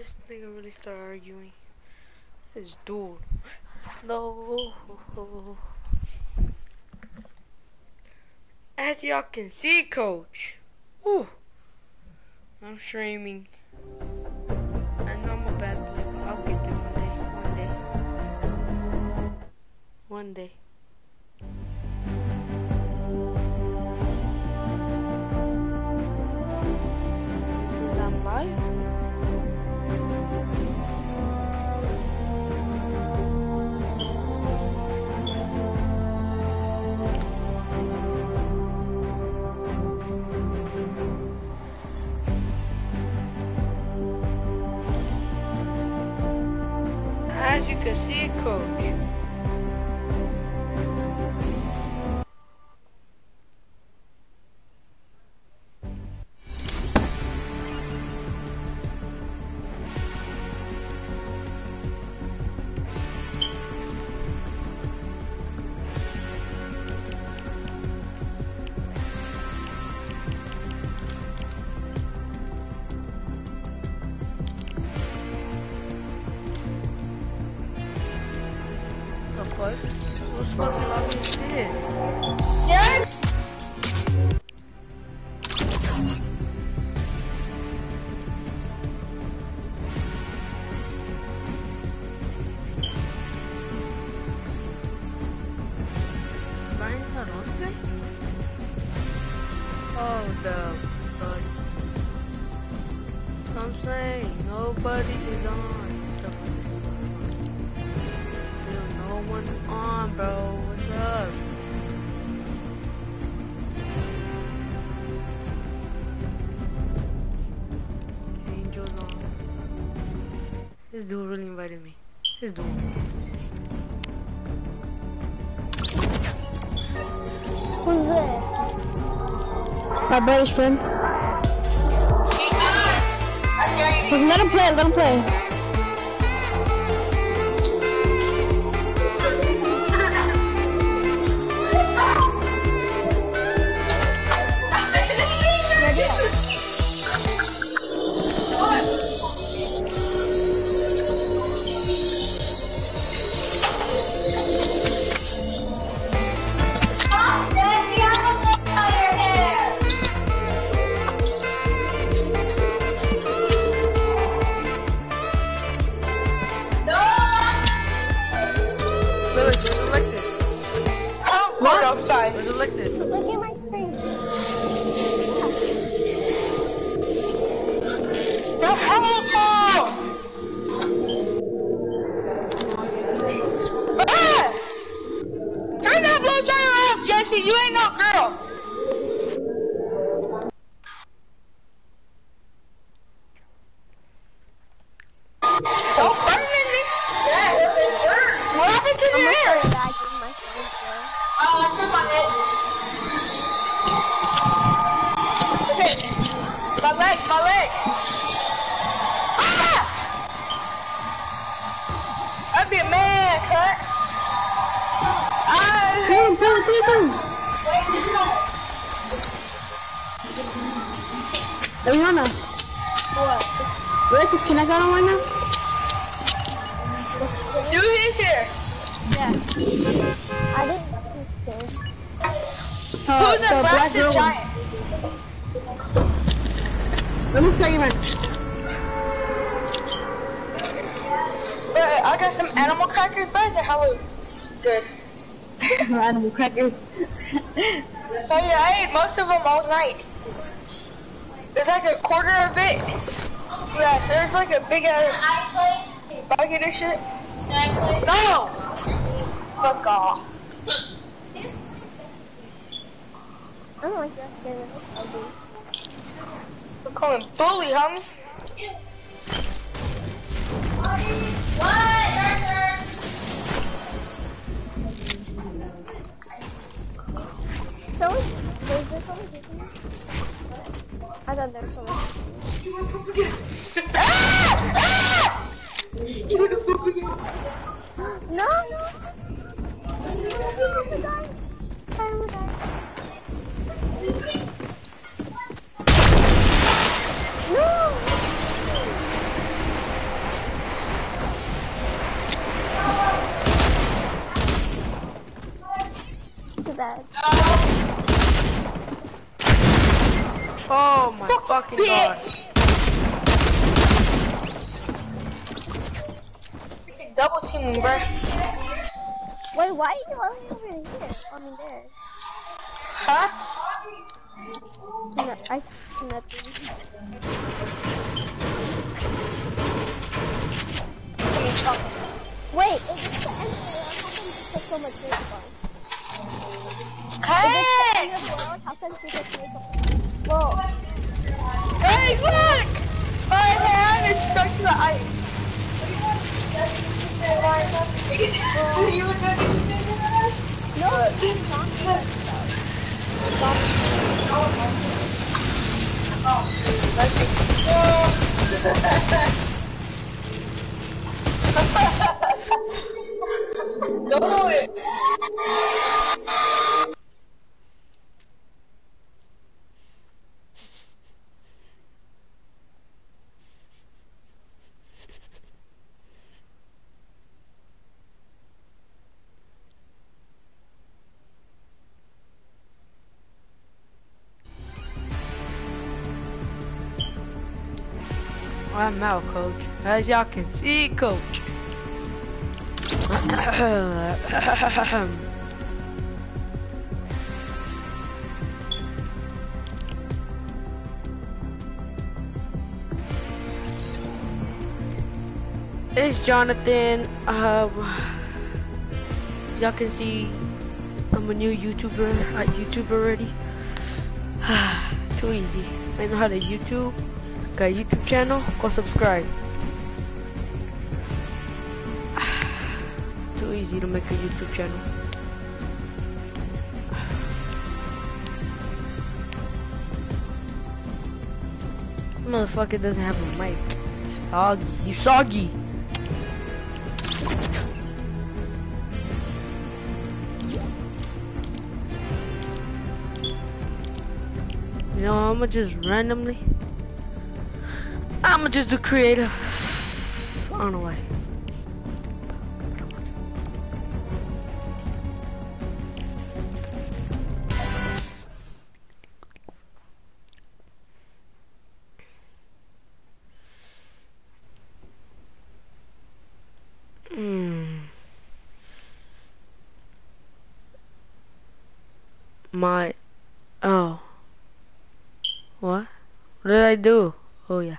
this nigga really start arguing? This dude. No. As y'all can see, coach. Whew. I'm streaming. I know I'm a bad player, but I'll get there one day. This is I'm live. As you can see, coach. What? What fucking lobby is this? Yes! Brian's not on today? Oh, the bud. I'm saying nobody is on. Still no one's on, bro. What's up? Angel's on. This dude really invited me. This dude. Who's this? My brother's friend. Let him play, let him play. Where's Alexis? Look at my screen. You're helpful! Turn that blow dryer off, Jesse. You ain't no girl. Don't burn me. What happened to your hair? I put my head. Okay. My leg. Ah! I'd be a man, cut. Boom. Ariana. What? Alexis, can I go on right now? Dude is here. Yeah. I didn't see this. Who's the massive giant? Let me show you mine. But I got some animal crackers, but they're hella good. Animal crackers. Oh yeah, I ate most of them all night. There's like a quarter of it. Yeah, there's like a big ass bucket of shit. No! Fuck off. I don't like that skin. It looks ugly. We're calling bully, homie. So, is there someone kissing me? I thought there was someone kissing me. No! dead. Oh my fucking god. Bitch! Freaking double teaming, bro. Wait, why are you only over here? I mean, there. Huh? No, I nothing. Wait, is this the end of the world? How come you put so much makeup on? Is this the end of the world? How come she puts makeup on? Whoa. Hey, look! My hand is stuck to the ice. No, it's zombie stuff. Let's see. Do it. I'm out, coach. As y'all can see, coach. It's Jonathan. As y'all can see, I'm a new YouTuber. I YouTube already. Too easy. I know how to YouTube. Got a YouTube channel. Go subscribe. Too easy to make a YouTube channel. Motherfucker doesn't have a mic. Soggy. You soggy. You know, I'ma just randomly. I'ma just do creative. I don't know why. Oh. What? What did I do? Oh yeah.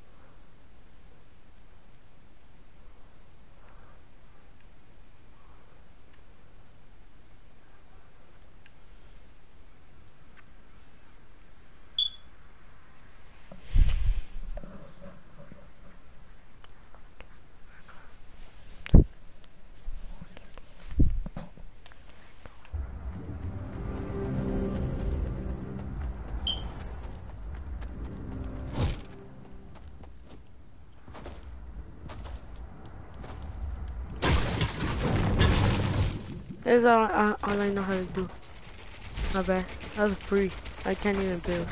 That's all I know how to do. My bad. That was free. I can't even build.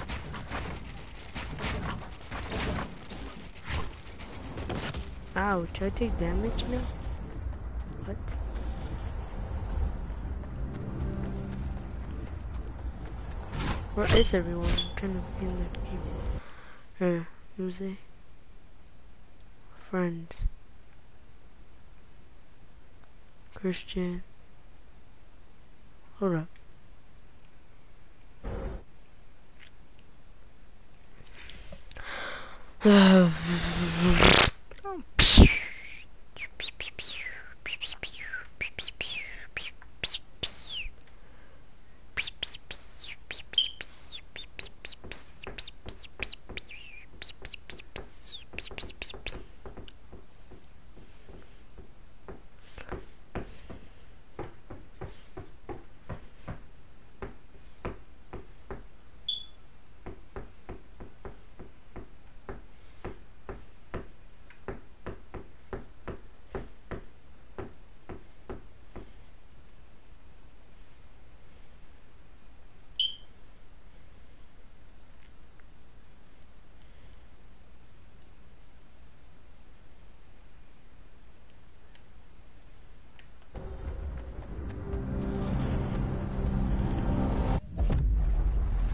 Ouch, I take damage now? What? Where is everyone? I'm trying to be in the game. Here, let me see. Friends. Christian. Hold up.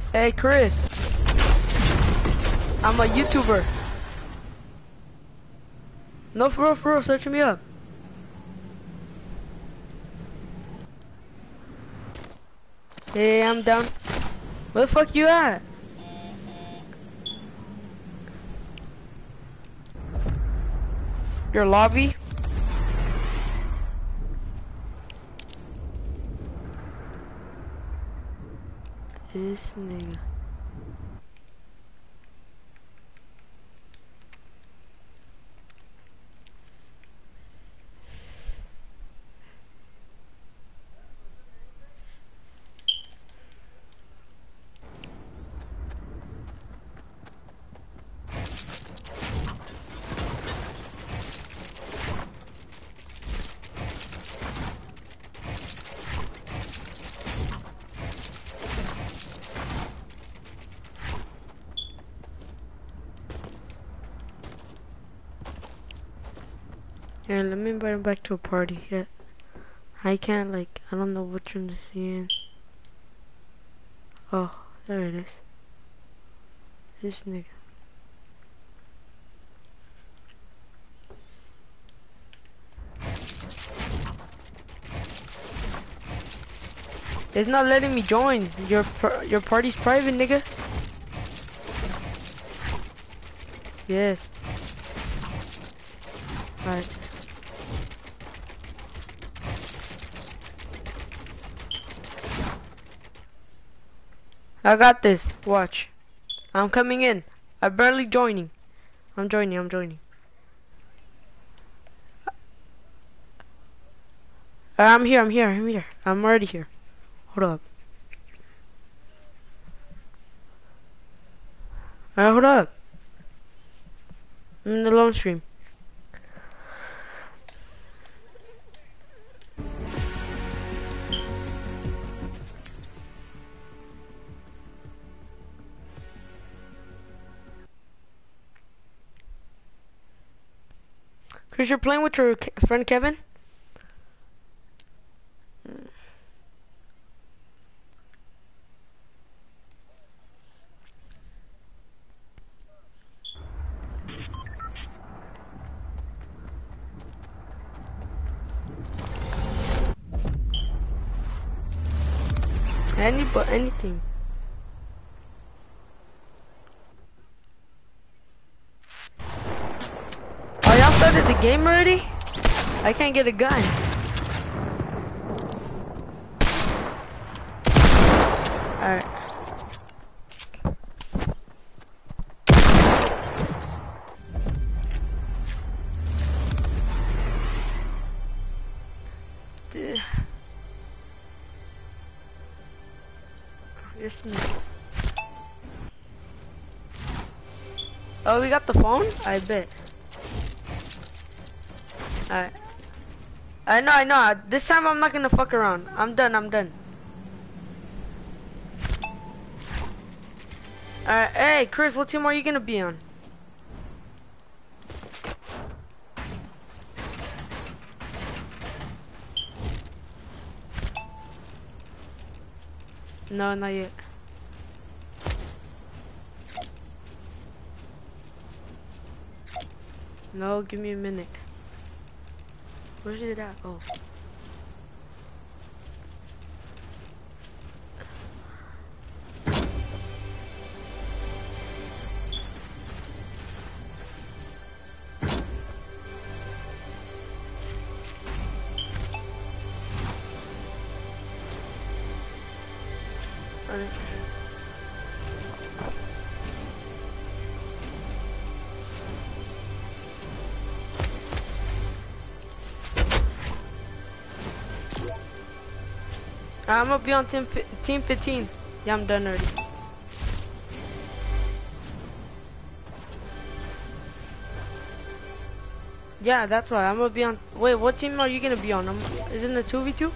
Hey, Chris. I'm a YouTuber. No, for real, search me up. Hey, I'm down. Where the fuck you at? Your lobby? This nigga. Here, let me invite him back to a party. Yeah. I can't, like, I don't know which one to see in. Oh, there it is. This nigga. It's not letting me join. Your party's private, nigga. Yes. Alright. I got this. Watch. I'm coming in. I'm barely joining. I'm joining. I'm here. I'm already here. Hold up. Alright, hold up. I'm in the lone stream. Chris, you're playing with your friend Kevin? Anything. Oh, y'all started the game already? I can't get a gun. Alright. Oh, we got the phone? I bet. Alright. I know. This time I'm not gonna fuck around. I'm done. Alright, hey, Chris, what team are you gonna be on? No, not yet. No, give me a minute. Where's it at? Oh. I'm gonna be on team 15. Yeah, I'm done already. Yeah, that's why. I'm gonna be on. Wait, what team are you gonna be on? Is it in the 2v2?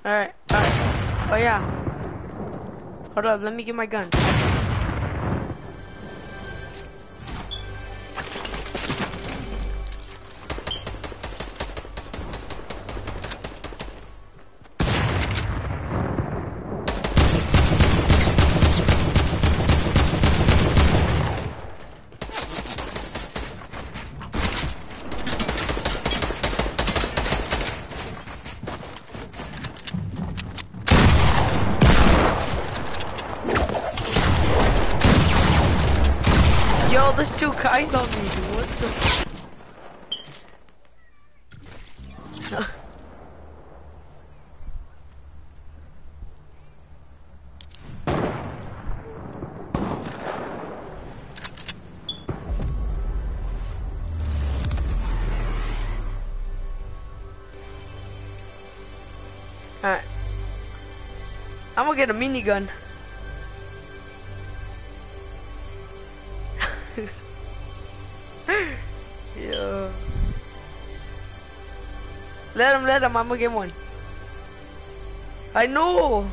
Alright, alright. Oh yeah. Hold up, let me get my gun. Yo, there's two guys on me, dude. What the? Alright. I'm gonna get a minigun. Yeah. Let him, I'm gonna get one. I know.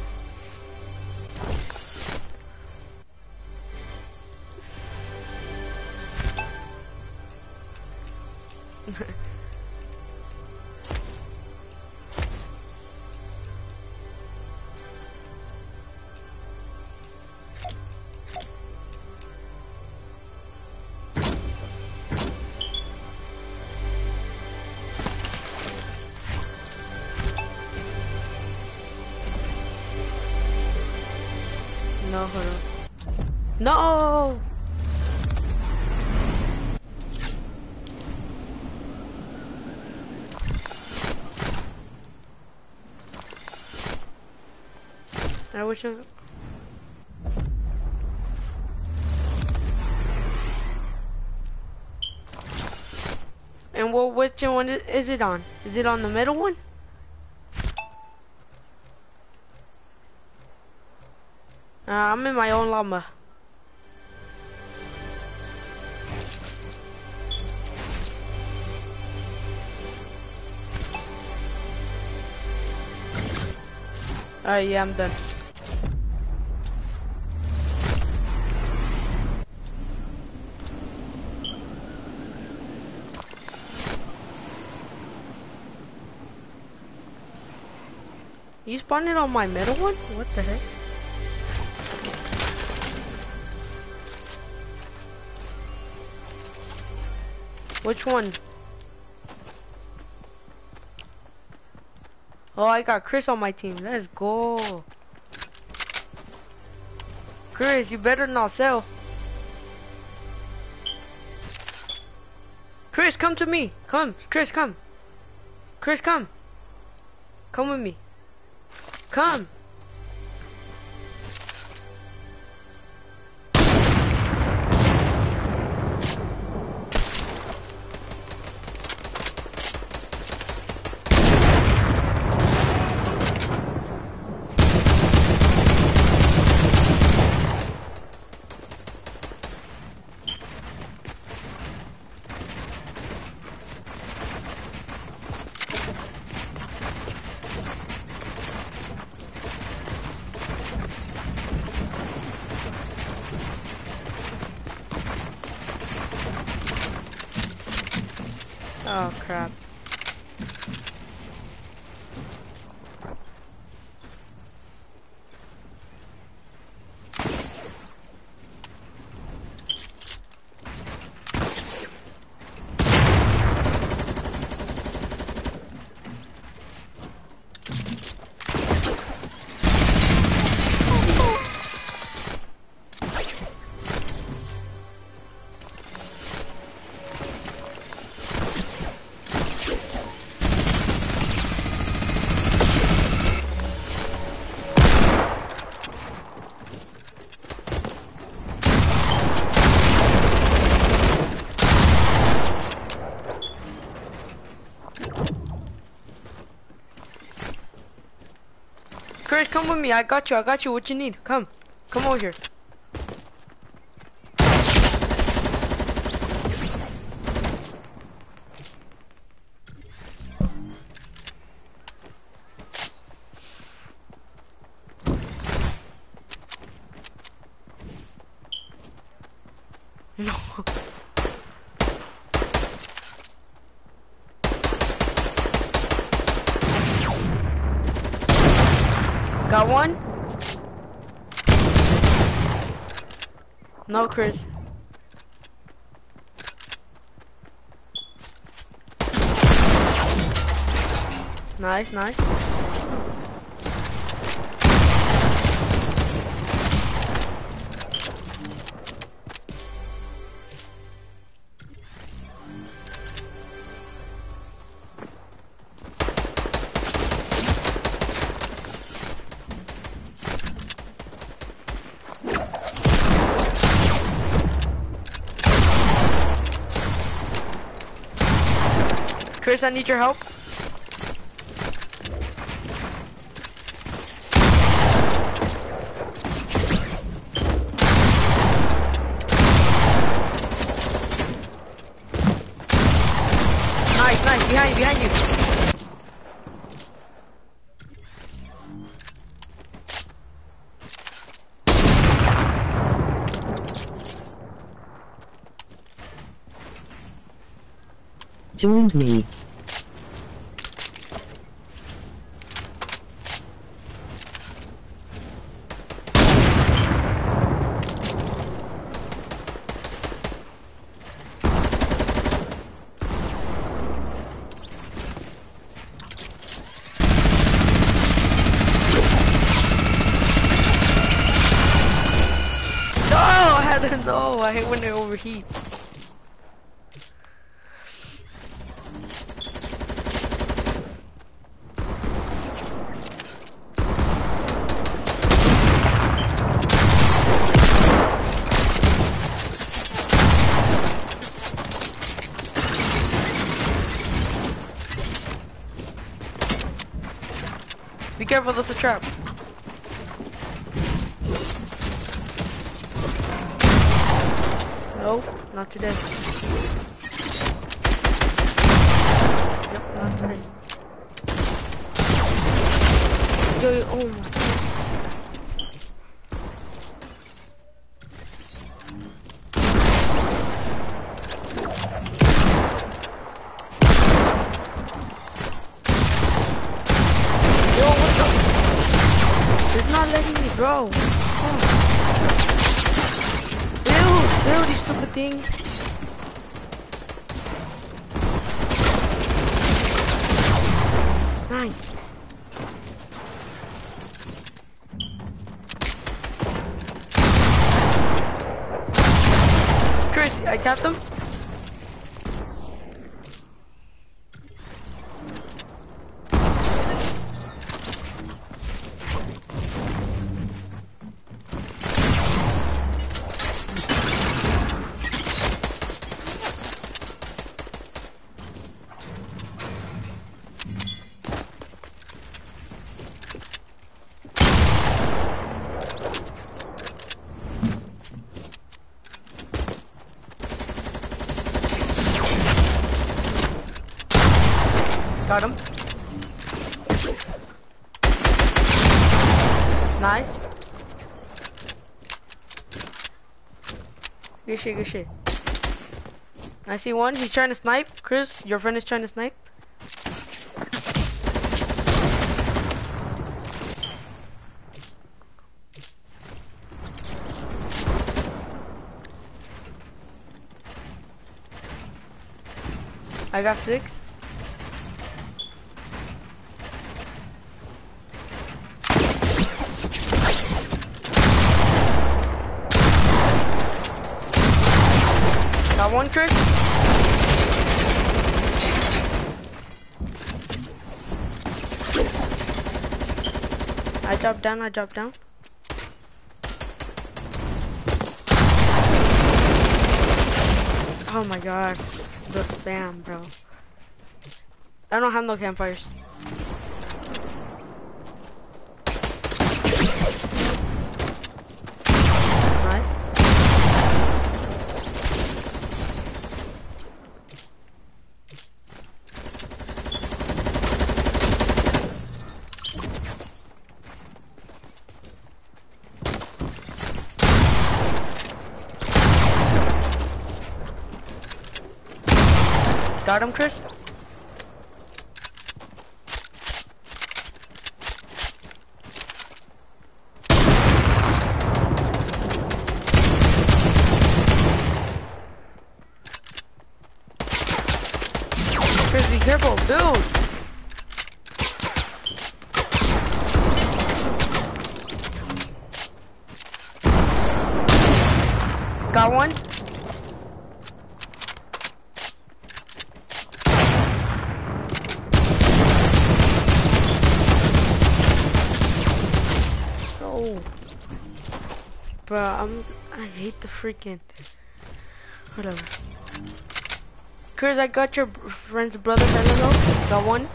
No, hold on. No! I wish I... And which one is it on? Is it on the middle one? I'm in my own llama. Alright, yeah, I'm done. You spawned it on my middle one? What the heck? Which one? Oh, I got Chris on my team. Let's go. Chris, you better not sell. Chris, come to me. Come. Chris, come. Chris, come. Come with me. Come. Oh crap. Chris, come with me. I got you. What you need? Come. Come over here. Got one? No, Chris. Nice, nice. Chris, I need your help. Nice, nice, behind you. Joined me. No, I hate when it overheats. Be careful, there's a trap. No, not today. Yep, not today. Yo, oh my. Yo, what the? It's not letting me grow. Oh. Dude, these stupid things. Nice. Chris, I got them. Got him. Nice. Good shit, good shit. I see one. He's trying to snipe. Chris, your friend is trying to snipe. I got 6. Got one, Chris. I dropped down. Oh my god, the spam, bro. I don't have no campfires. Nice. Got him, Chris? Got one. So, bro, I hate the freaking. Whatever. Chris, I got your friend's brother. Hello, got one.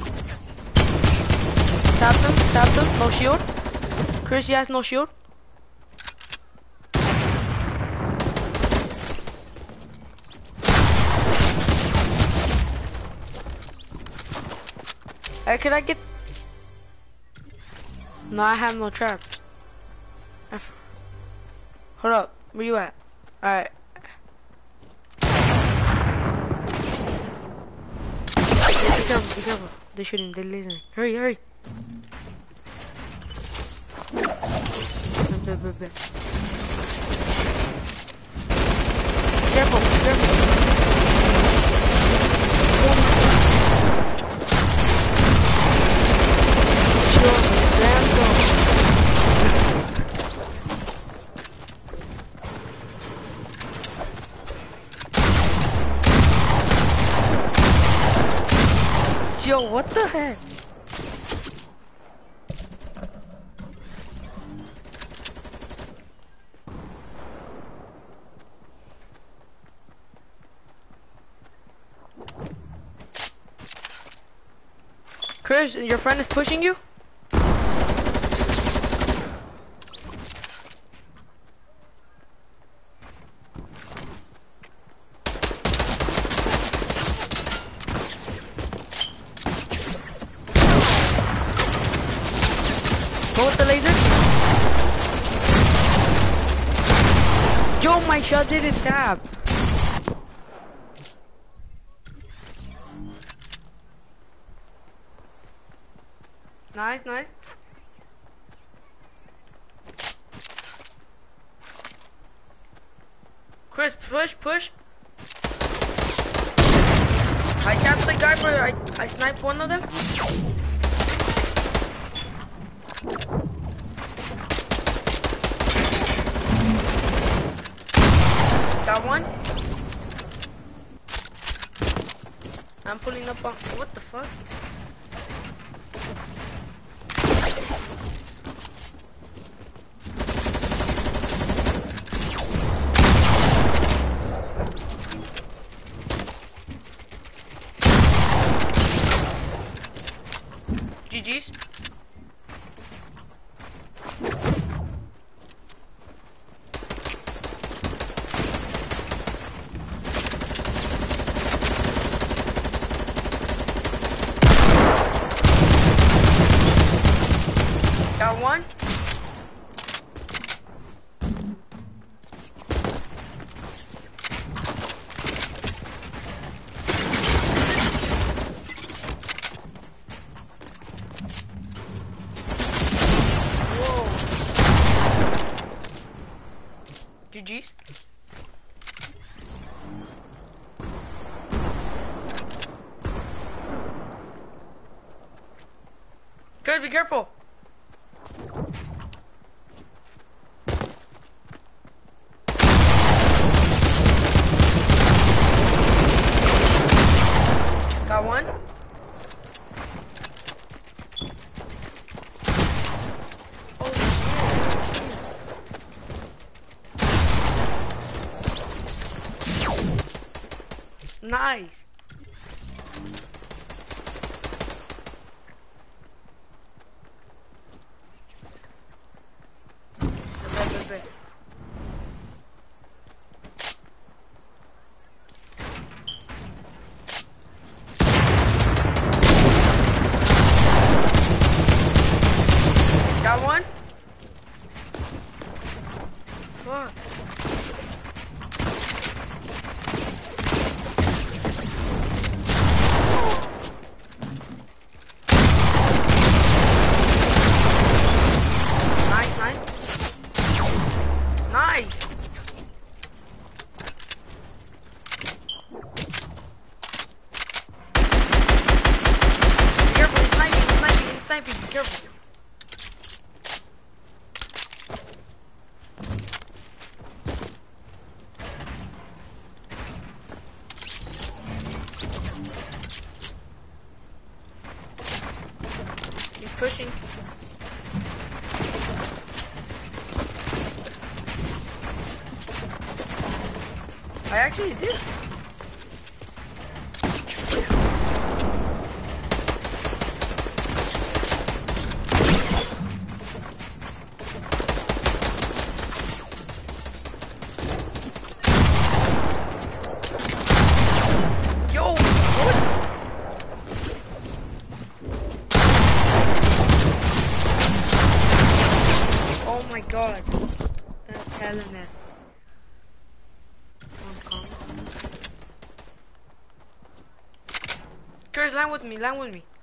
Tapped him. No shield. Chris, he has no shield. Hey, can I get? No, I have no trap. Hold up, where you at? Alright. Be careful. They're shooting, they're lasering. Hurry. Careful. Yo, what the heck? Chris, your friend is pushing you? Go with the laser. Yo, my shot didn't tap. Nice. Chris, push. I tapped the guy, but I sniped one of them. Got one. I'm pulling up on. What the fuck? GG's. Got one. GG's. Good, be careful. Got one. Nice. That's it. Got one. Fuck. Nice. Be careful, he's sniping, be careful. pushing. I actually did. Yo, what? Oh my god. That's hella nasty. Chris, land with me, land with me.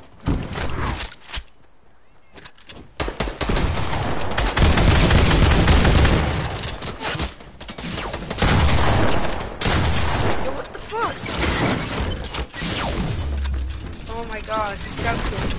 Yo, what the fuck? Oh my god, jumped it.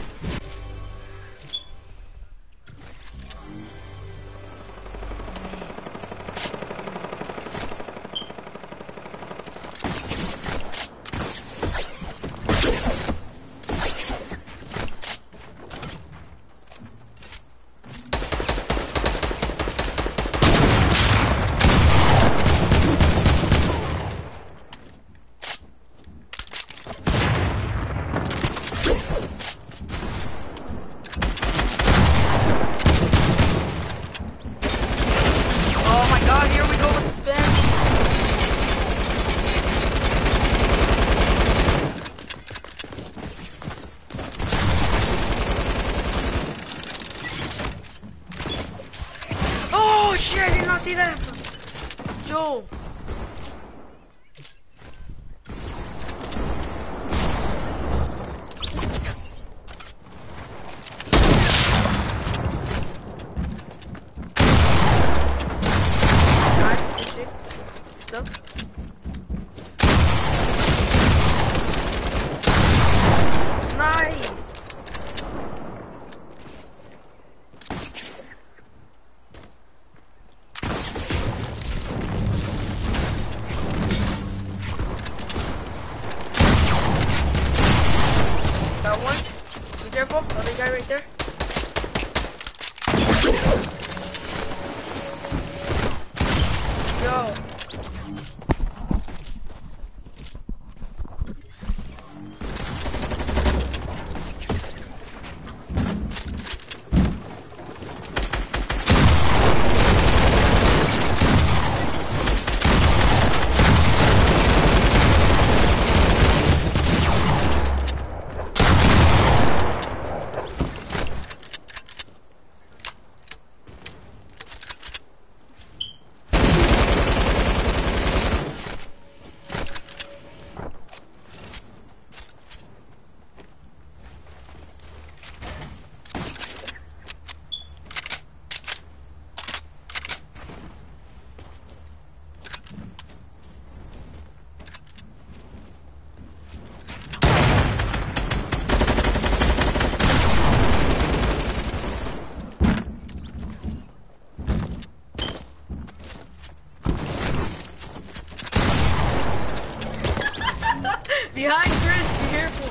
Oh my god, here we go with the spin. Oh shit, I did not see that. Yo. Nice. Got one. Be careful. Other guy right there. Yo. Behind Chris, be careful.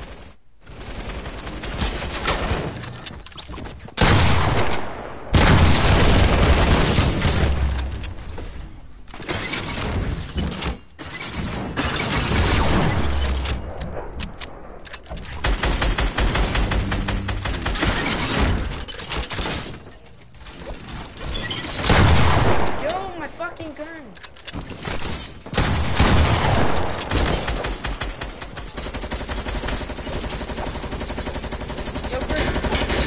Yo, my fucking gun. Yo, Chris.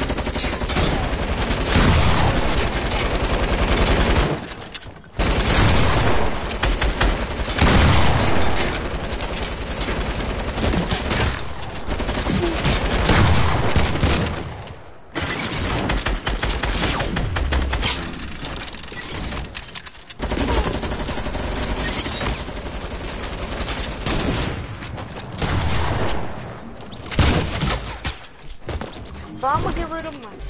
But I'm gonna get rid of mine.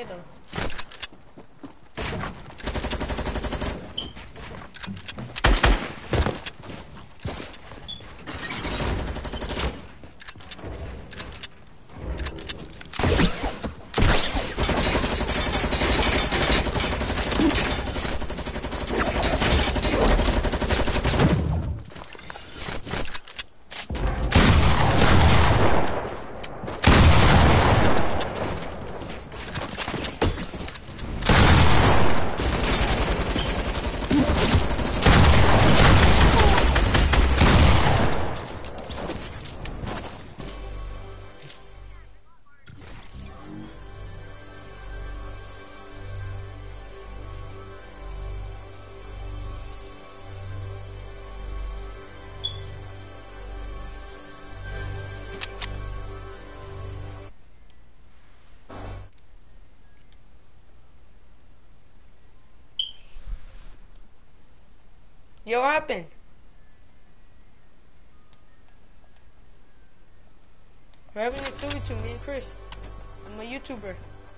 way though. Yo, what happened? We're having a 2v2, me and Chris. I'm a YouTuber.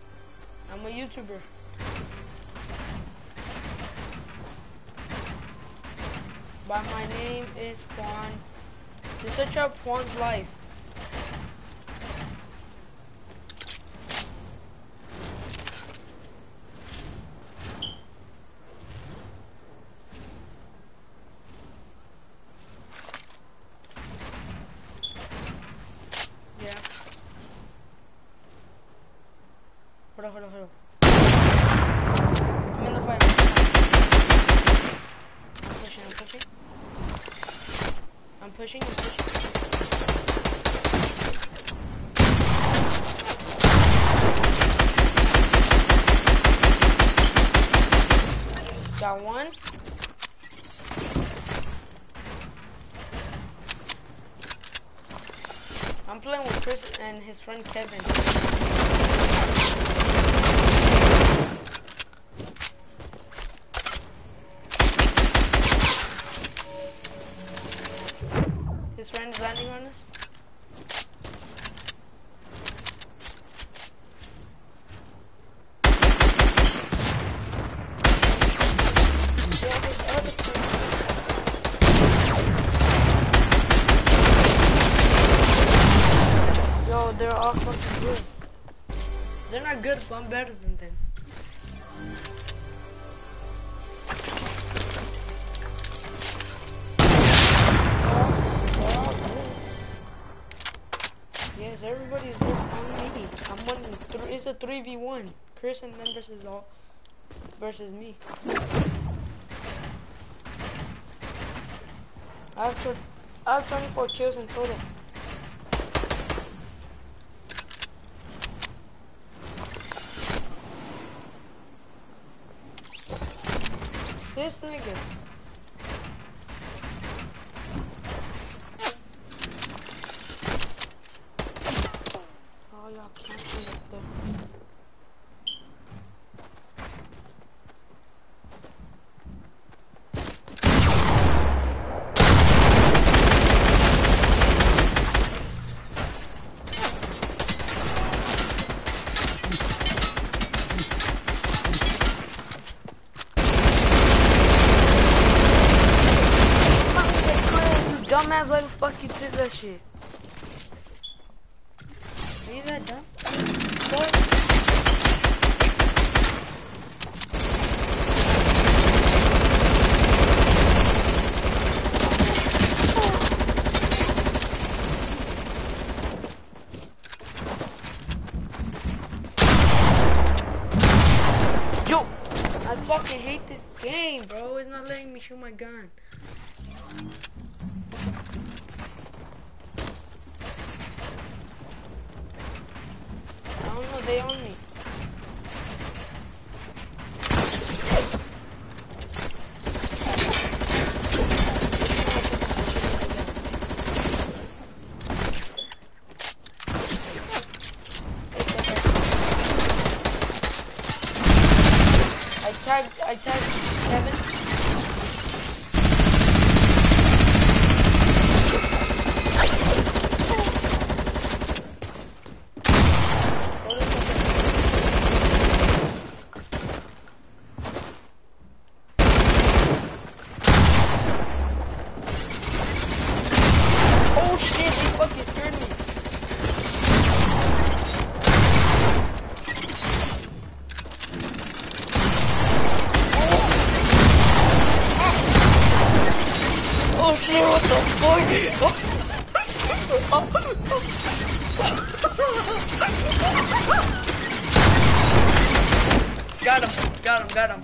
But my name is Juan. Just search up Juan's life. Hold on. I'm in the fire. I'm pushing. Got one. I'm playing with Chris and his friend Kevin. His friend is landing on us. Yo, they're all fucking good. They're not good, but I'm better than them. Yes, everybody's good on me. It's a 3v1. Chris and them versus me. I have 24 kills in total. This nigga. Oh, y'all can't see up there. Dumbass, why the fuck you did that shit? Are you that dumb? What? Yo! I fucking hate this game, bro. It's not letting me shoot my gun. I don't know, they own me. I tagged Kevin. shit, what the fuck? Got him.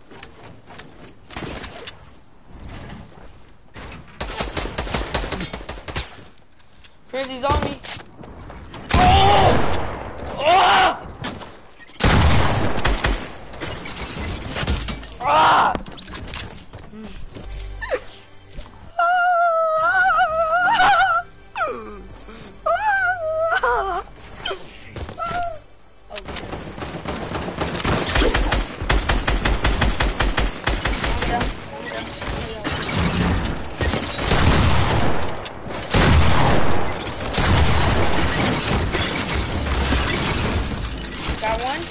Crazy's on me. Oh! Ah! Ah! Got one.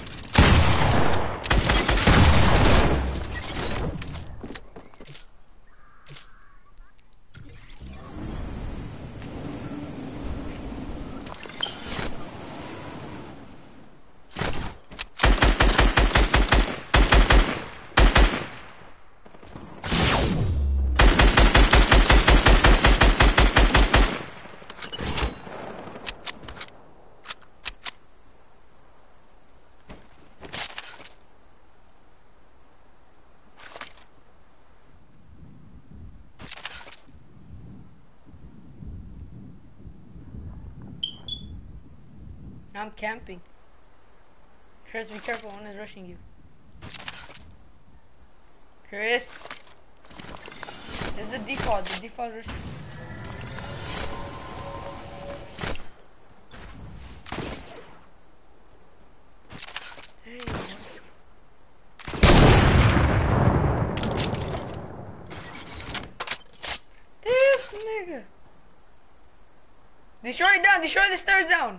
I'm camping. Chris, be careful, one is rushing you. Chris! This is the default rushing. Hey. This nigga! Destroy it down, destroy the stairs down!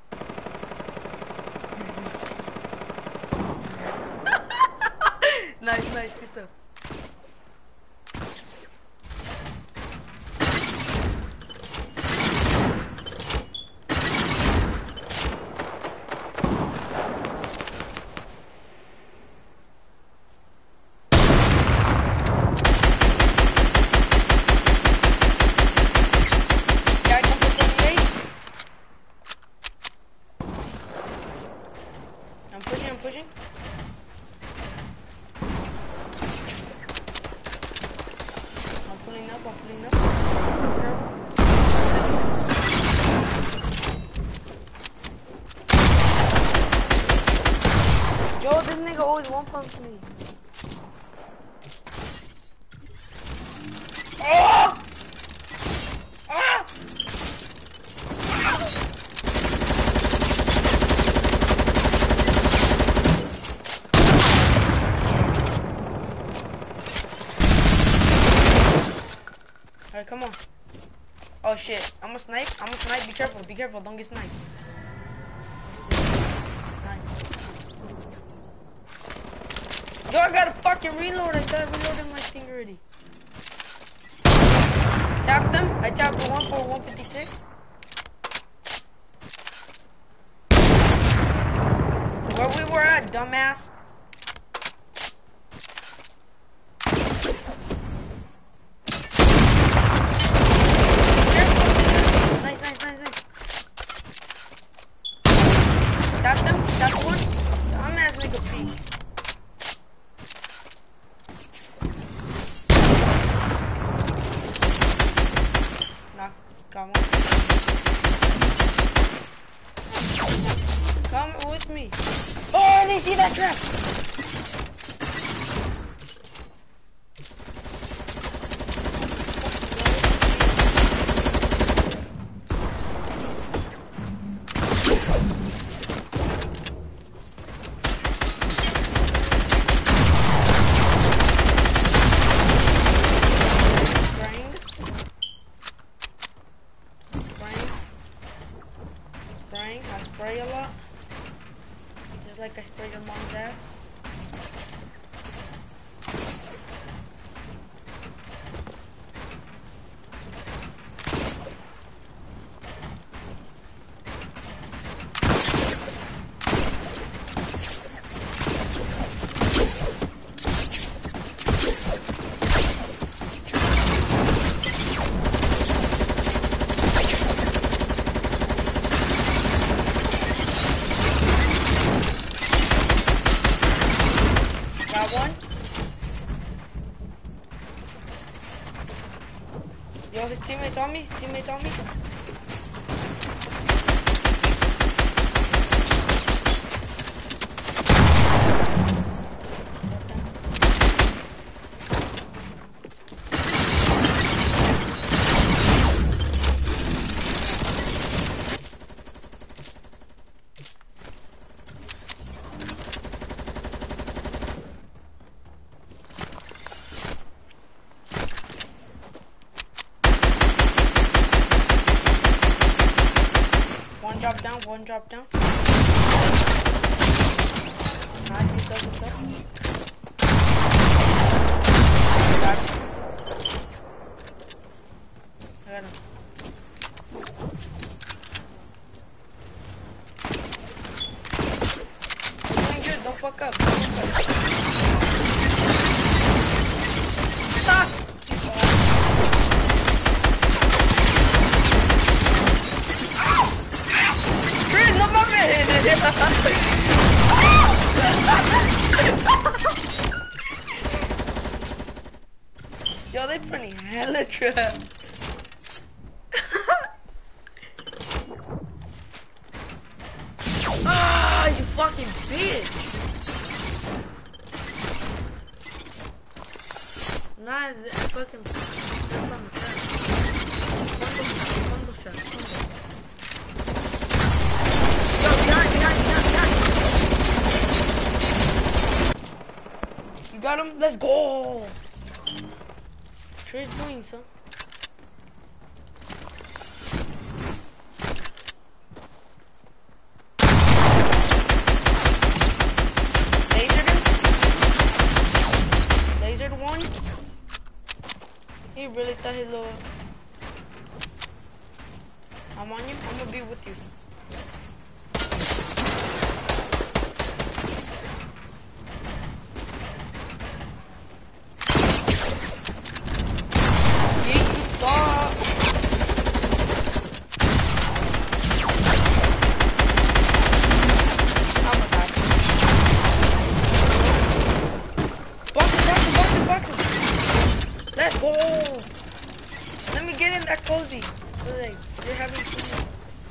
Nice, good stuff. Guy come to 38. I'm pushing. I'm pulling up. Yo, this nigga always one pumps me. Oh! Ah! Alright, come on. Oh shit, I'm gonna snipe. Be careful, don't get sniped. Nice. Yo, I gotta fucking reload. I started reloading my thing already. Tapped them. I tapped the one for 156. Where we were at, dumbass. Nice. Tap them. Tap the one. Dumbass nigga peek. Got one. Come with me. Oh, I didn't see that trap. Spraying. I spray a lot. Just like I spray your mom's ass. Yo, his teammates on me. His teammates on me. One drop down. Nice, he's up. Got him. I got him. Doing good, don't fuck up. Stop! Yo, they putting hella trap. Ah, you fucking bitch. Nice, fucking. Bundle shot. Yo, behind. You got him? Let's go! Trey's doing so. Lasered one. He really thought he low. I'm on you. I'm gonna be with you. Let's go! Let me get in that cozy. Like, you're having fun.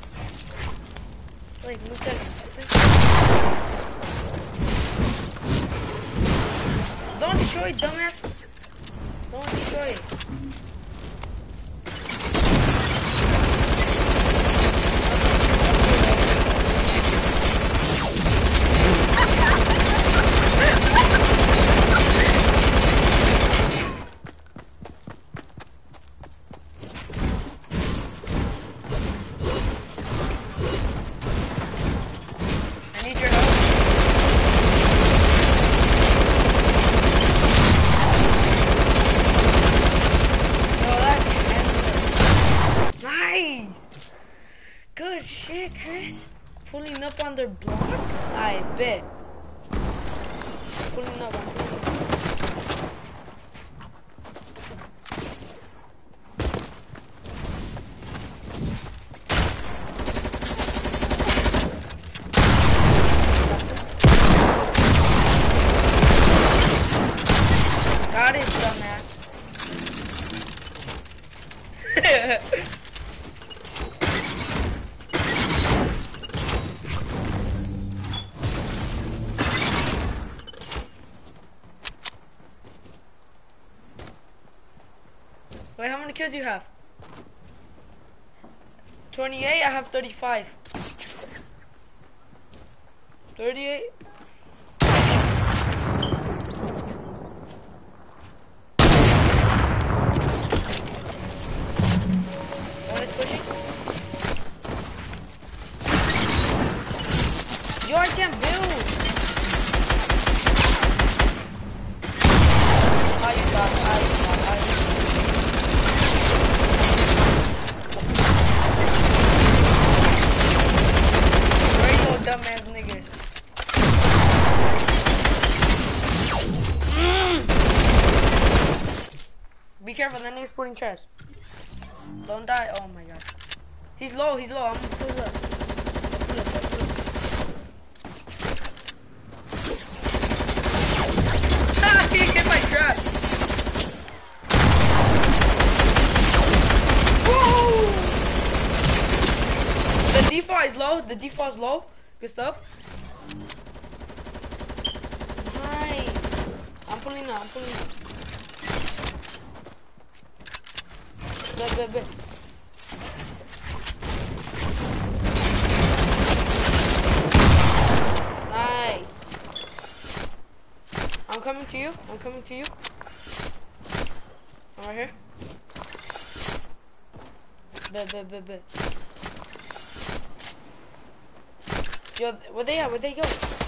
Like, look at it. Don't destroy it, dumbass. Don't destroy it. Good shit, Chris. Pulling up on their block? I bet. Pulling up. Got it, dumbass. Wait, how many kills do you have? 28, I have 35. 38. One is pushing. Yo, I can't build. Oh, you got it. Dumbass nigga. Be careful, that nigga's putting trash. Don't die. Oh my god. He's low. I'm gonna pull up. Ah, he hit my trap. low. The default's low. Good stuff. Nice. I'm pulling up. I'm pulling up. Good. Nice. I'm coming to you. I'm right here. Bet. Yo, where they at? Where they go?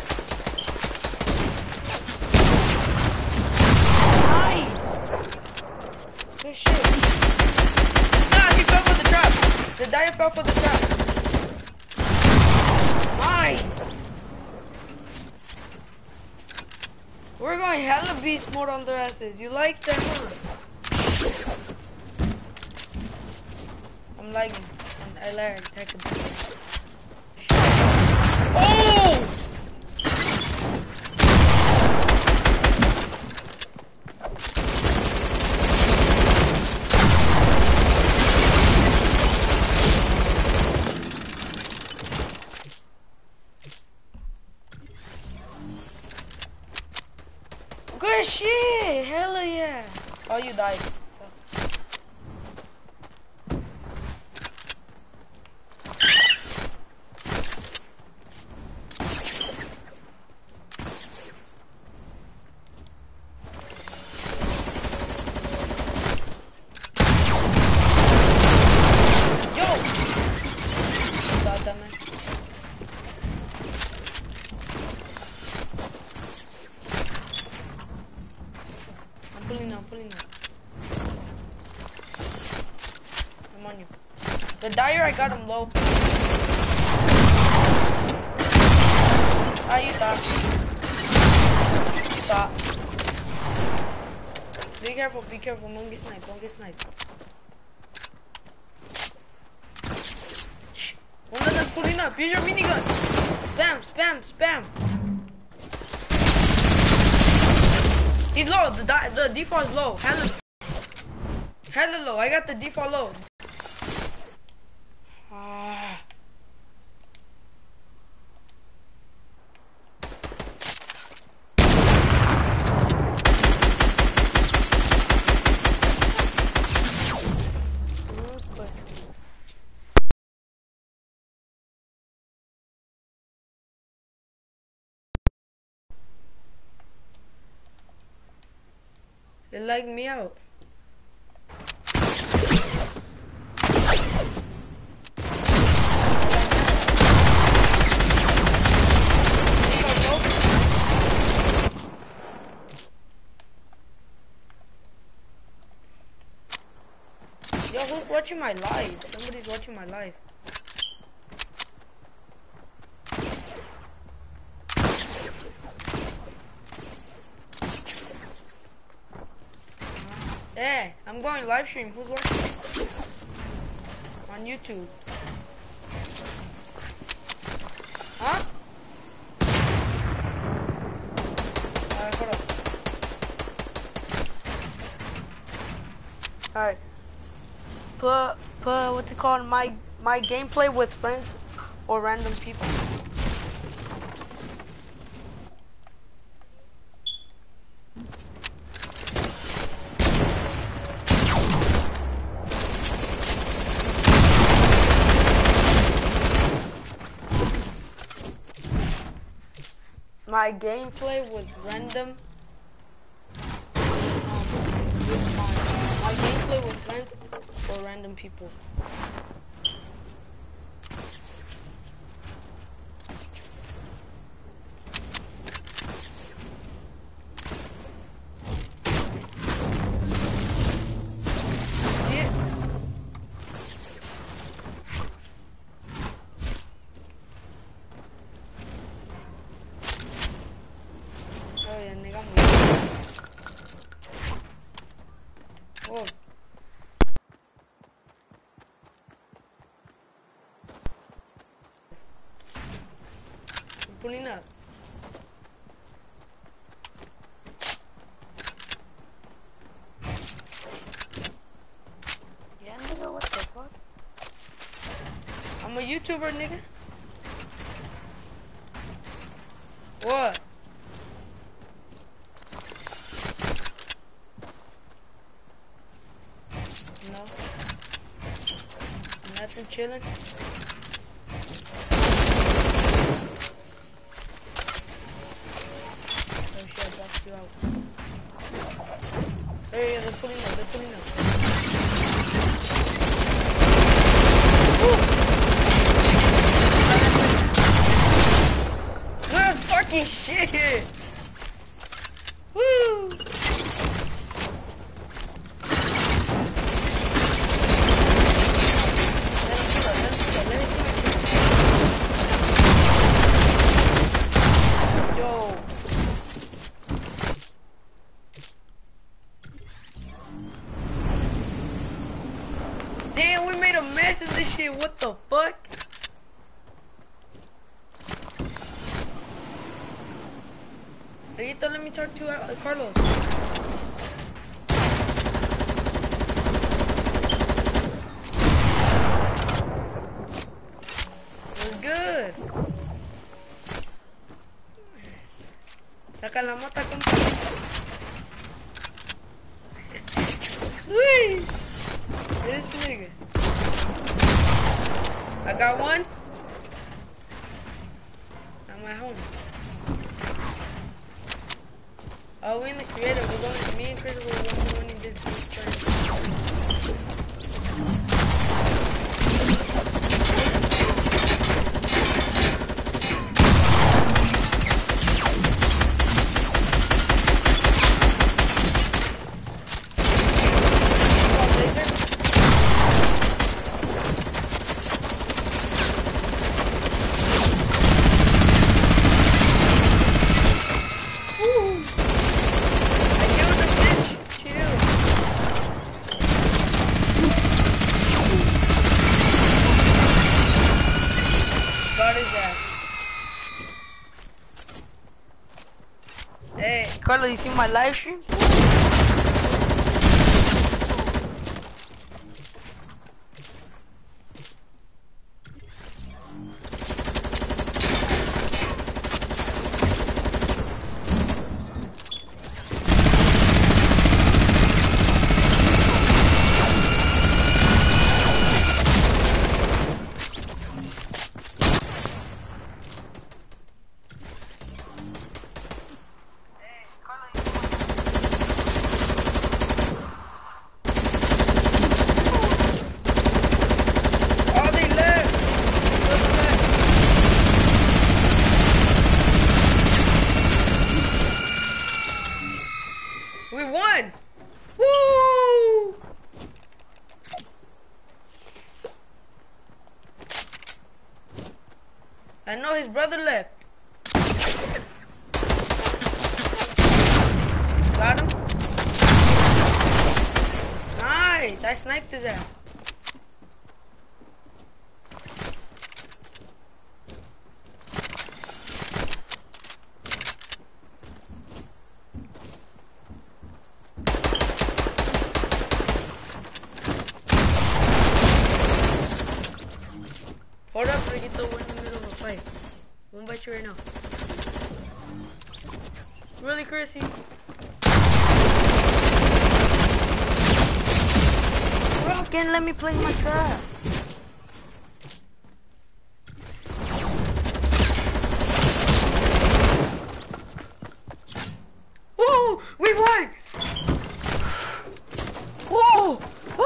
Nice. Good shit. Nah, he fell for the trap. The Dire fell for the trap. Nice. We're going hella beast mode on their asses. You like that, huh? I'm lagging. I lag. Oh! Good shit! Hella yeah! Oh, you died. I'm pulling up. I'm on you. The Dire, I got him low. Ah, you thought. Be careful. Don't get sniped. Shh. One of them's pulling up. Use your minigun. Spam. He's low. The default is low. Hella low. I got the default low. It lagged me out. Yo, who's watching my live? Somebody's watching my live. Hey, I'm going live stream. Who's watching? On YouTube. Huh? Alright, hold up. Alright. Put what's it called? My gameplay with friends or random people. My gameplay was random. My gameplay with friends or random people. Oh. I'm pulling up. Yeah, nigga, what the fuck? I'm a YouTuber, nigga. What? No. Nothing chilling. Oh shit, I boxed you out. Hey, they're pulling up, they're pulling up. Good fucking shit! Woo! Yo! Damn, we made a mess of this shit, what the fuck? Rito, let me talk to Carlos. It was good. Saca la mota, compa. Uy. This nigga. I got one. I'm at home. Oh, we in the creative. We're going. Me and Chris were going in this turn. Hey, Carlos, you see my live stream? We won! Woo! I know his brother left. Got him? Nice! I sniped his ass. Hold up, Riquito, we're in the middle of a fight. Won't bite you right now. Really, Chrissy? Bro, can't let me play my trap. Whoa! We won! Whoa!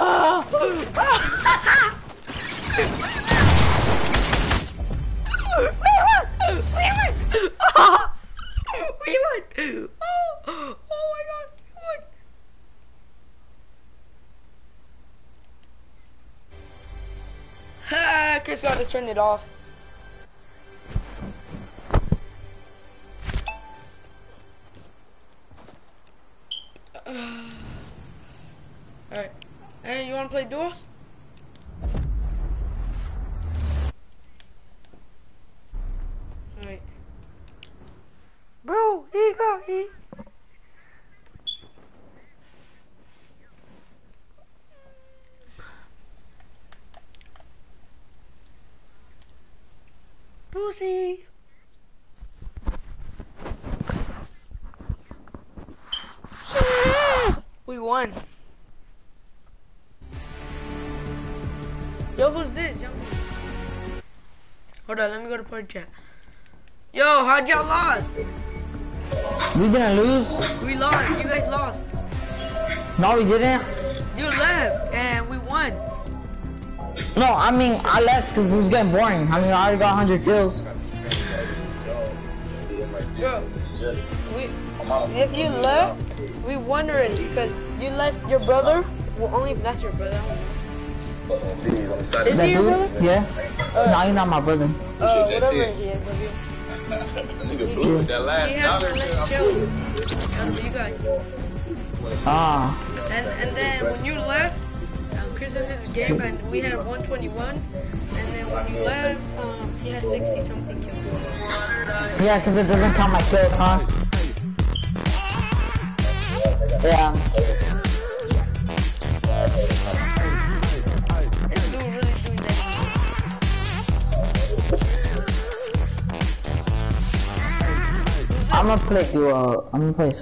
We won! Oh my god, we won! Ha! Chris got to turn it off. Alright. Hey, you wanna play duels? Alright. Bro, he got he. Pussy. won. Yo, who's this? Yo. Hold on, let me go to party chat. Yo, how'd y'all lost? We didn't lose. We lost. You guys lost. No, we didn't. You left and we won. No, I mean, I left because it was getting boring. I mean, I already got 100 kills. Bro, if you left, we won already because you left your brother. Well, only if that's your brother. I don't know. Is That he your dude? brother? Yeah. No, he's not my brother. Whatever he is of you. He has to let chill. You guys. Ah. And then when you left, Chris ended the game and we had 121. And then when you left, he had 60 something kills. Yeah, because it doesn't count my kills, huh? Yeah. This dude really doing that. I'm gonna play duo. I'm gonna play.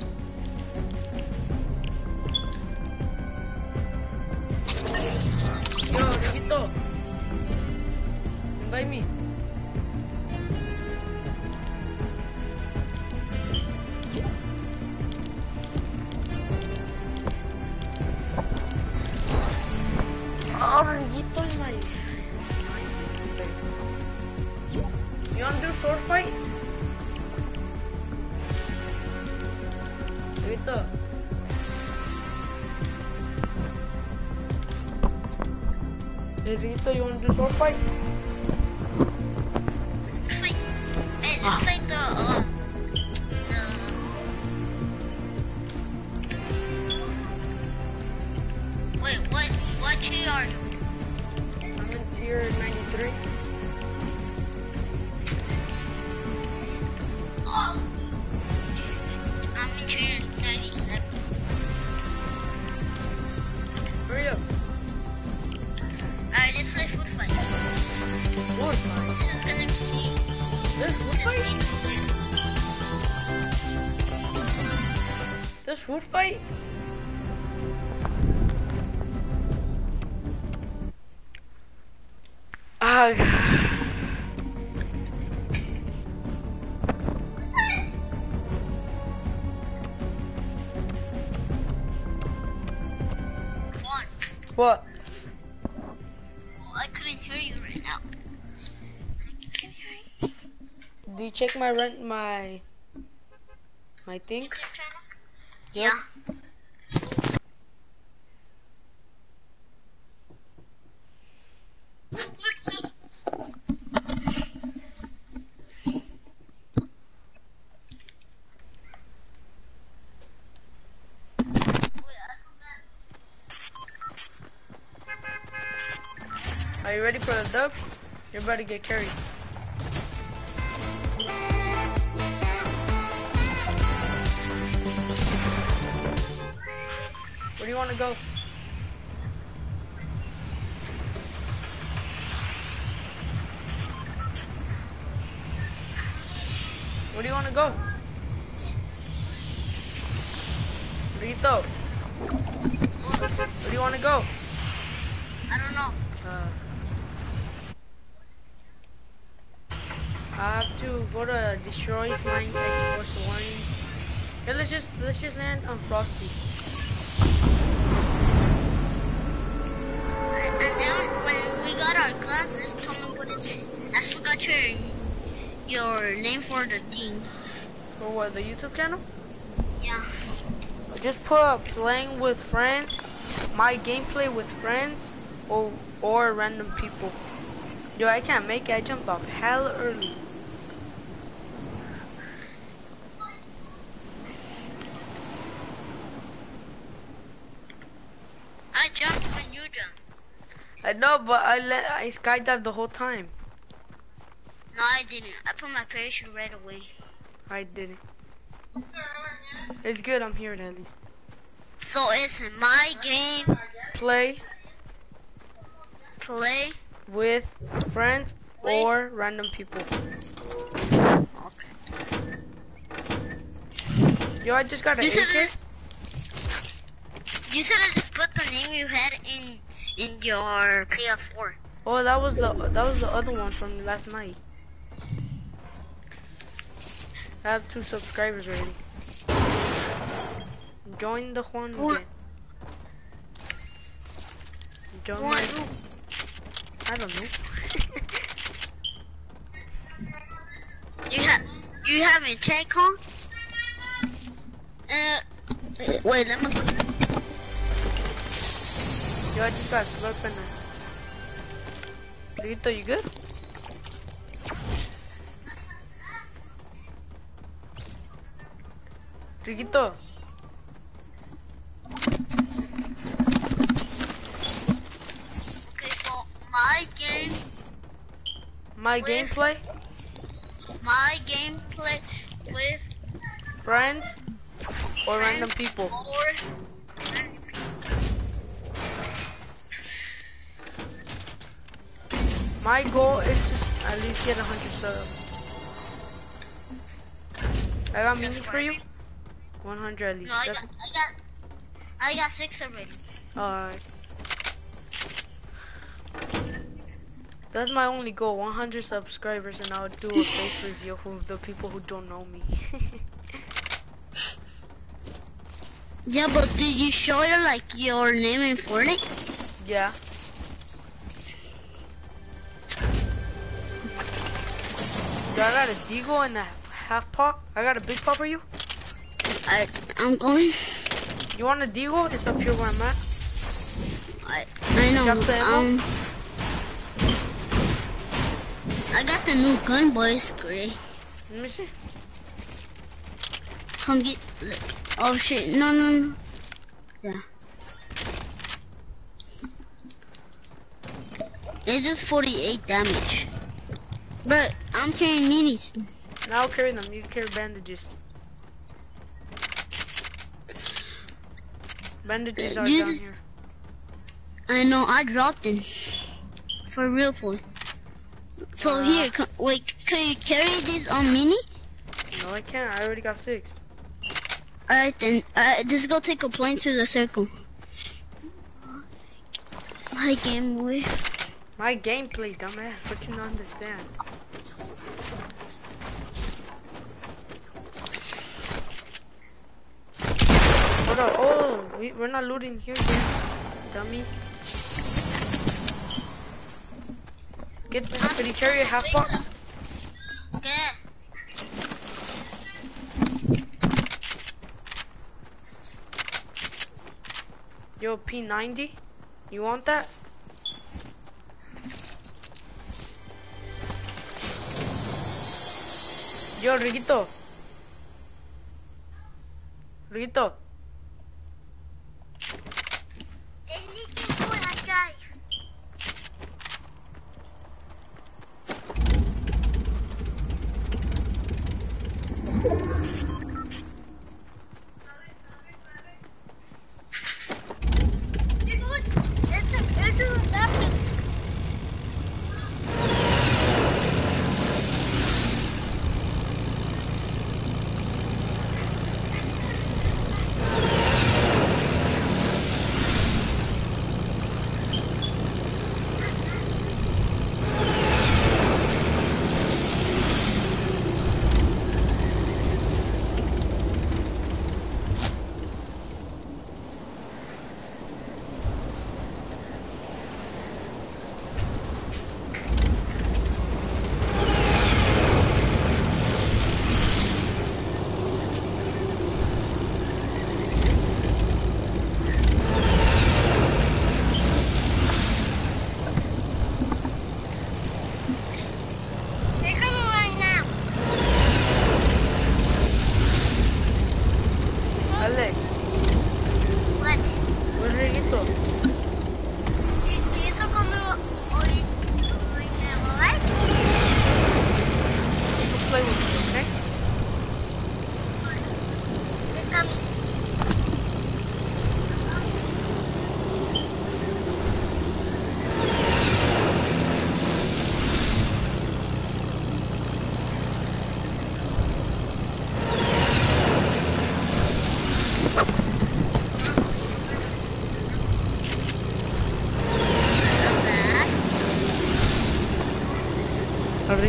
Yo, Riquito. Invite me. Oh, Riquito is my... You wanna do sword fight? Riquito. Hey, Riquito, you wanna do sword fight? It's like, it's like the wait, what tree are you? I'm in tier 93. Oh, I'm in tree 97. Hurry up. Alright, let's play food fight. Sword fight. This is gonna be There's food this is fight? me with There's food fight? Ah. one. What? I couldn't hear you right now. Do you check my rent, my thing? YouTube channel? Yep. Yeah. Are you ready for the dub? You're about to get carried. Where do you want to go? Where do you want to go? Rito. Where do you want to go? I don't know. I have to go to destroy flying X-Force 1. Yeah, let's just land on Frosty. And then when we got our classes, tell me what is it? I forgot your name for the thing. For what, the YouTube channel? Yeah. Just put playing with friends, my gameplay with friends, or random people. Yo, I can't make it. I jumped off hella early. I jumped when you jumped. I know, but I skydived the whole time. No, I didn't. I put my parachute right away. I didn't. It's good. I'm here at least. So it's my game. Play with friends or random people. Okay. Yo, I just got an You said AK. it. You should have just put the name you had in your PS4. Oh, that was the other one from last night. I have 2 subscribers already. Join the Juan What? again. Join Who? my... I don't know. You haven't checked, huh? Wait, let me. Yo, I just got slurp in there. Rito, you good? Riquito. Okay, so my game. My With- gameplay, My gameplay with friends, or friends random people. or My goal is to at least get 100 subs. I got minis for you. 100 at least. No, I got 6 already. Alright. That's my only goal, 100 subscribers, and I'll do a face review of the people who don't know me. Yeah, but did you show her like your name in Fortnite? Yeah. Yo, I got a deagle and a half pot. I got a big pot for you. I'm going. You want a deagle? It's up here where I'm at. I know. Drop the ammo? I got the new gun, boy. It's great. Let me see. Come get. Look. Oh shit! No. Yeah. It's just 48 damage. But I'm carrying minis. Now carry them. You can carry bandages. Bandages are You down just- here. I know. I dropped them. For real, boy. So here, wait. Can you carry this on mini? No, I can't. I already got 6. Alright then, just go take a plane to the circle. My game with. My gameplay, dumbass. What you don't understand? Hold on. Oh, we're not looting here yet, dummy. Did he carry a half box? Yeah. Yo, P90? You want that? Yo, Riguito. Riguito.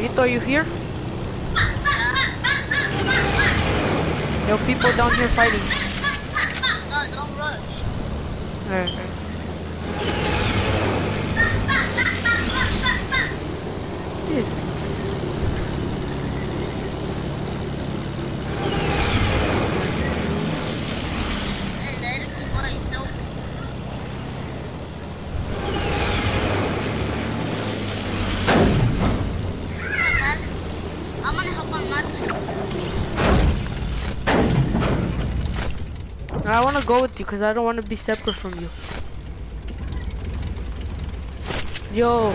Rito, are you here? There are people down here fighting. Don't rush. Alright. Hey, let it go by itself. I'm gonna help on nothing. I want to go with you because I don't want to be separate from you. Yo.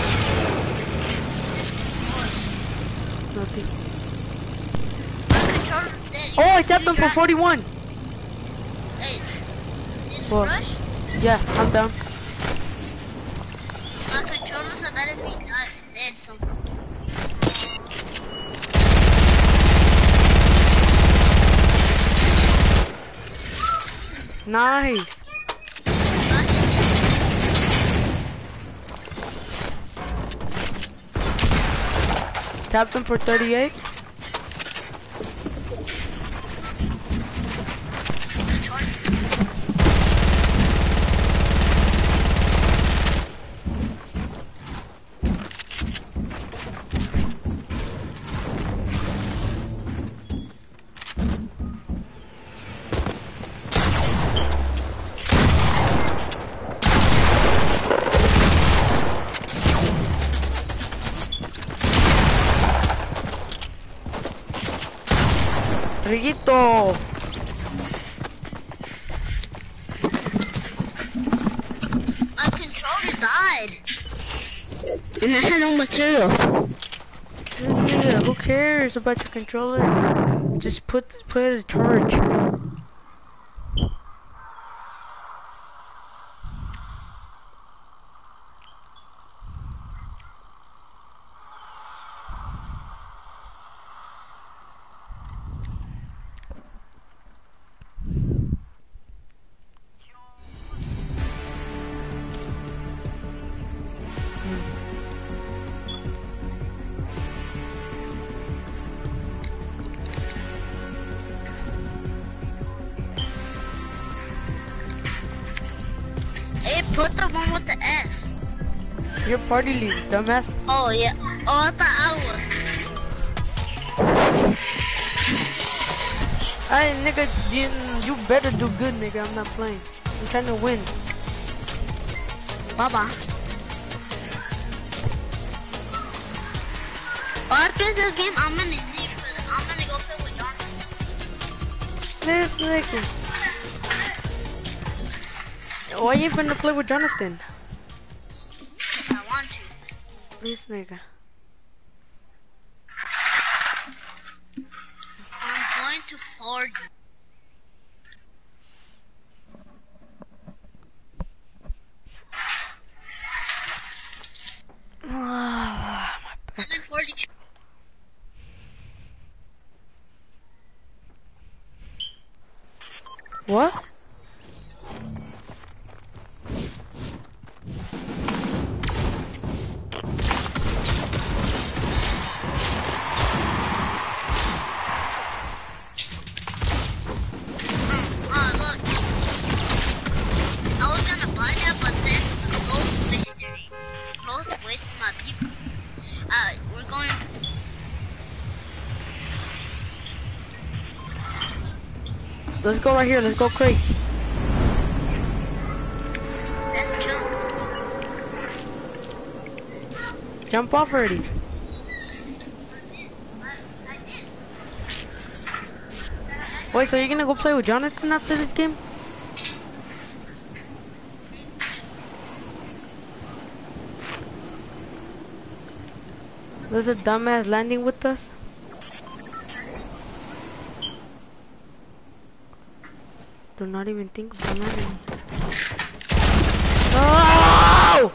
Nothing. My controller's dead. Oh, I tapped him for 41. Hey, this What? rush? Yeah, I'm down. My controller's about to be dead something. Nice. Tapped him for 38. Rito. My controller died. And I had no material. Yeah, who cares about your controller? Just put it in charge. Hey, put the one with the S. Your party leader, dumbass. Oh, yeah. Oh, I thought I was. Hey, nigga, you better do good, nigga. I'm not playing. I'm trying to win. Bye-bye. Oh, after this game, I'm gonna leave. I'm gonna go play with Jonathan. This nigga. Why you finna play with Jonathan? I want to. This nigga. I'm going to forge you. My I'm back. in 42. What? Oh, look. I was gonna buy that, but then Rose wasting my beacons. We're going. Let's go right here. Let's go crates. Let's jump. Jump off already. I did. Wait, so you're gonna go play with Jonathan after this game? There's a dumbass landing with us. Do not even think about landing. No!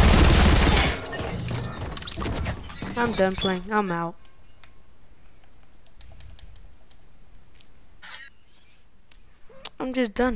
I'm done playing. I'm out. I'm just done.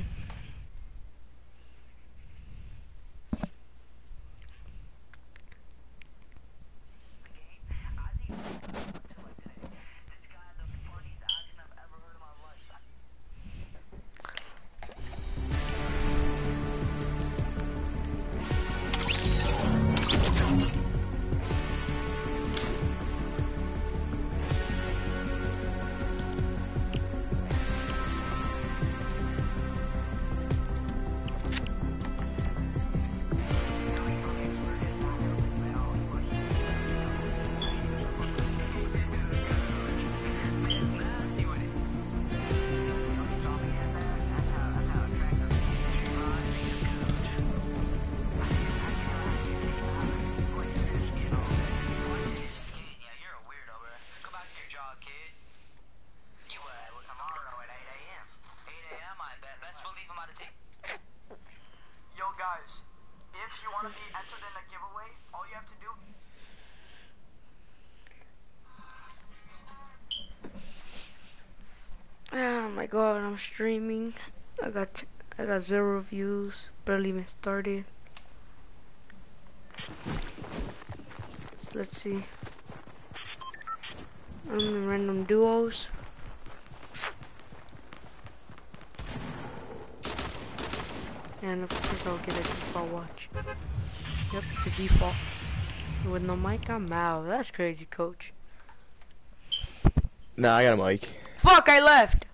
Oh my god, I'm streaming. I got 0 views. Barely even started. So let's see. I'm in random duos. And of course I'll get a default watch. Yep, it's a default. With no mic, I'm out. That's crazy, coach. Nah, I got a mic. Fuck, I left!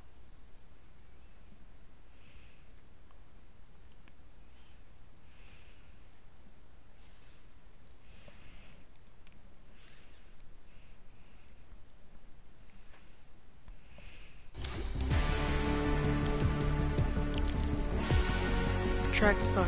Track start.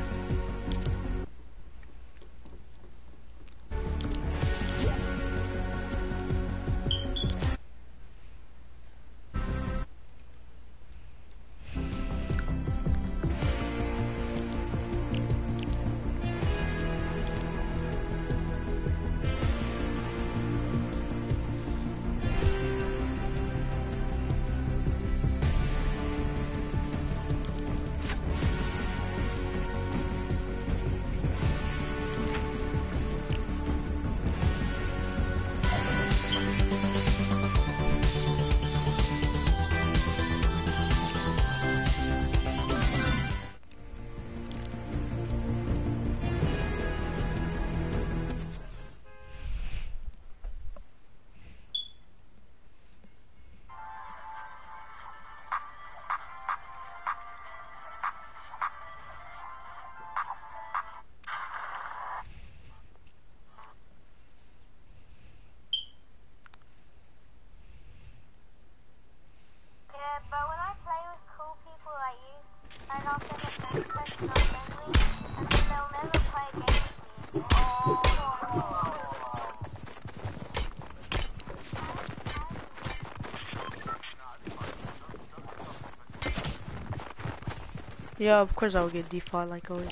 Yeah, of course I'll get default like always.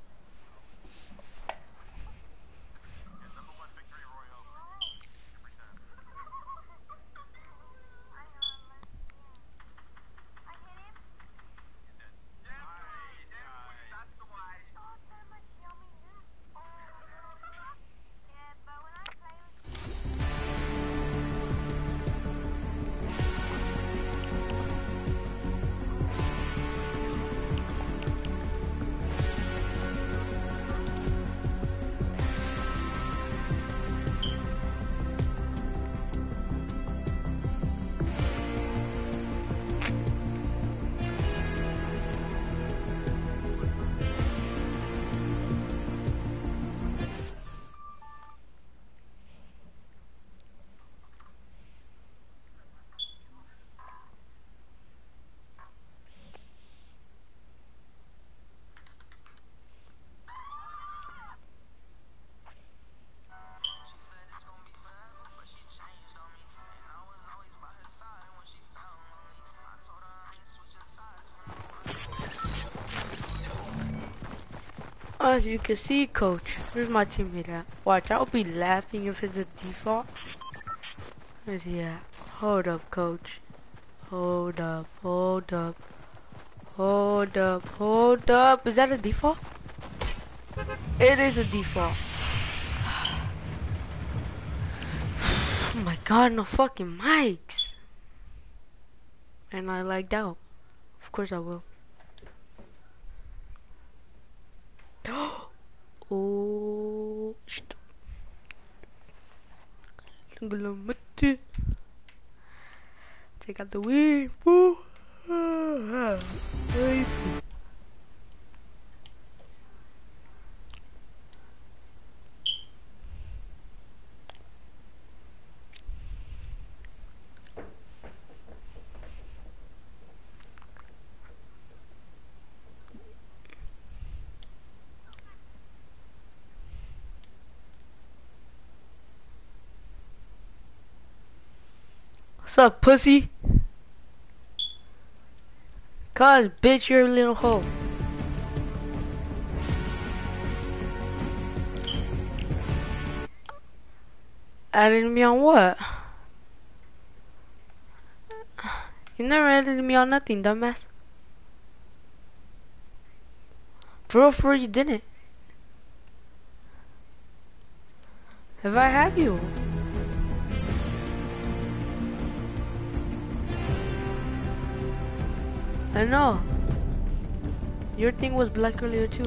As you can see, coach, where's my teammate at? Watch, I'll be laughing if it's a default. Where's he at? Hold up, coach. Hold up, hold up. Hold up, hold up. Is that a default? It is a default. Oh my god, no fucking mics. And I lagged out. Of course I will. Oh, Take out the weed. Woo. What's up, pussy? Cause, bitch, you're a little hoe. Added me on what? You never added me on nothing, dumbass. For real, you didn't. If I have you. I know. Your thing was black earlier too.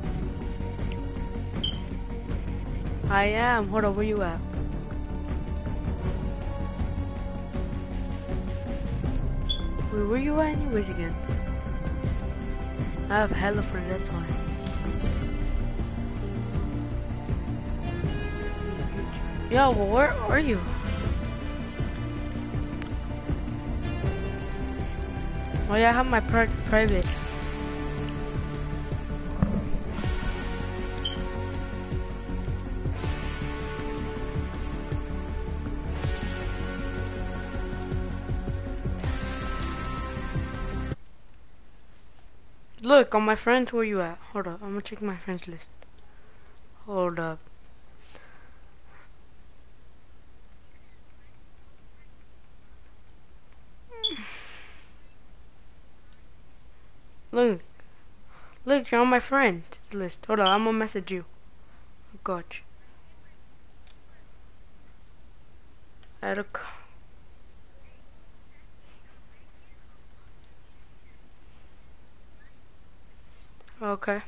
I am. Hold on, where you at? Where you at anyways again? I have hella friends, that's why. Yo, well, where are you? Oh yeah, I have my private. Look, on my friends, where you at? Hold up, I'm gonna check my friends list. Hold up. Look, you're on my friends list. Hold on, I'm gonna message you. Gotcha. Okay.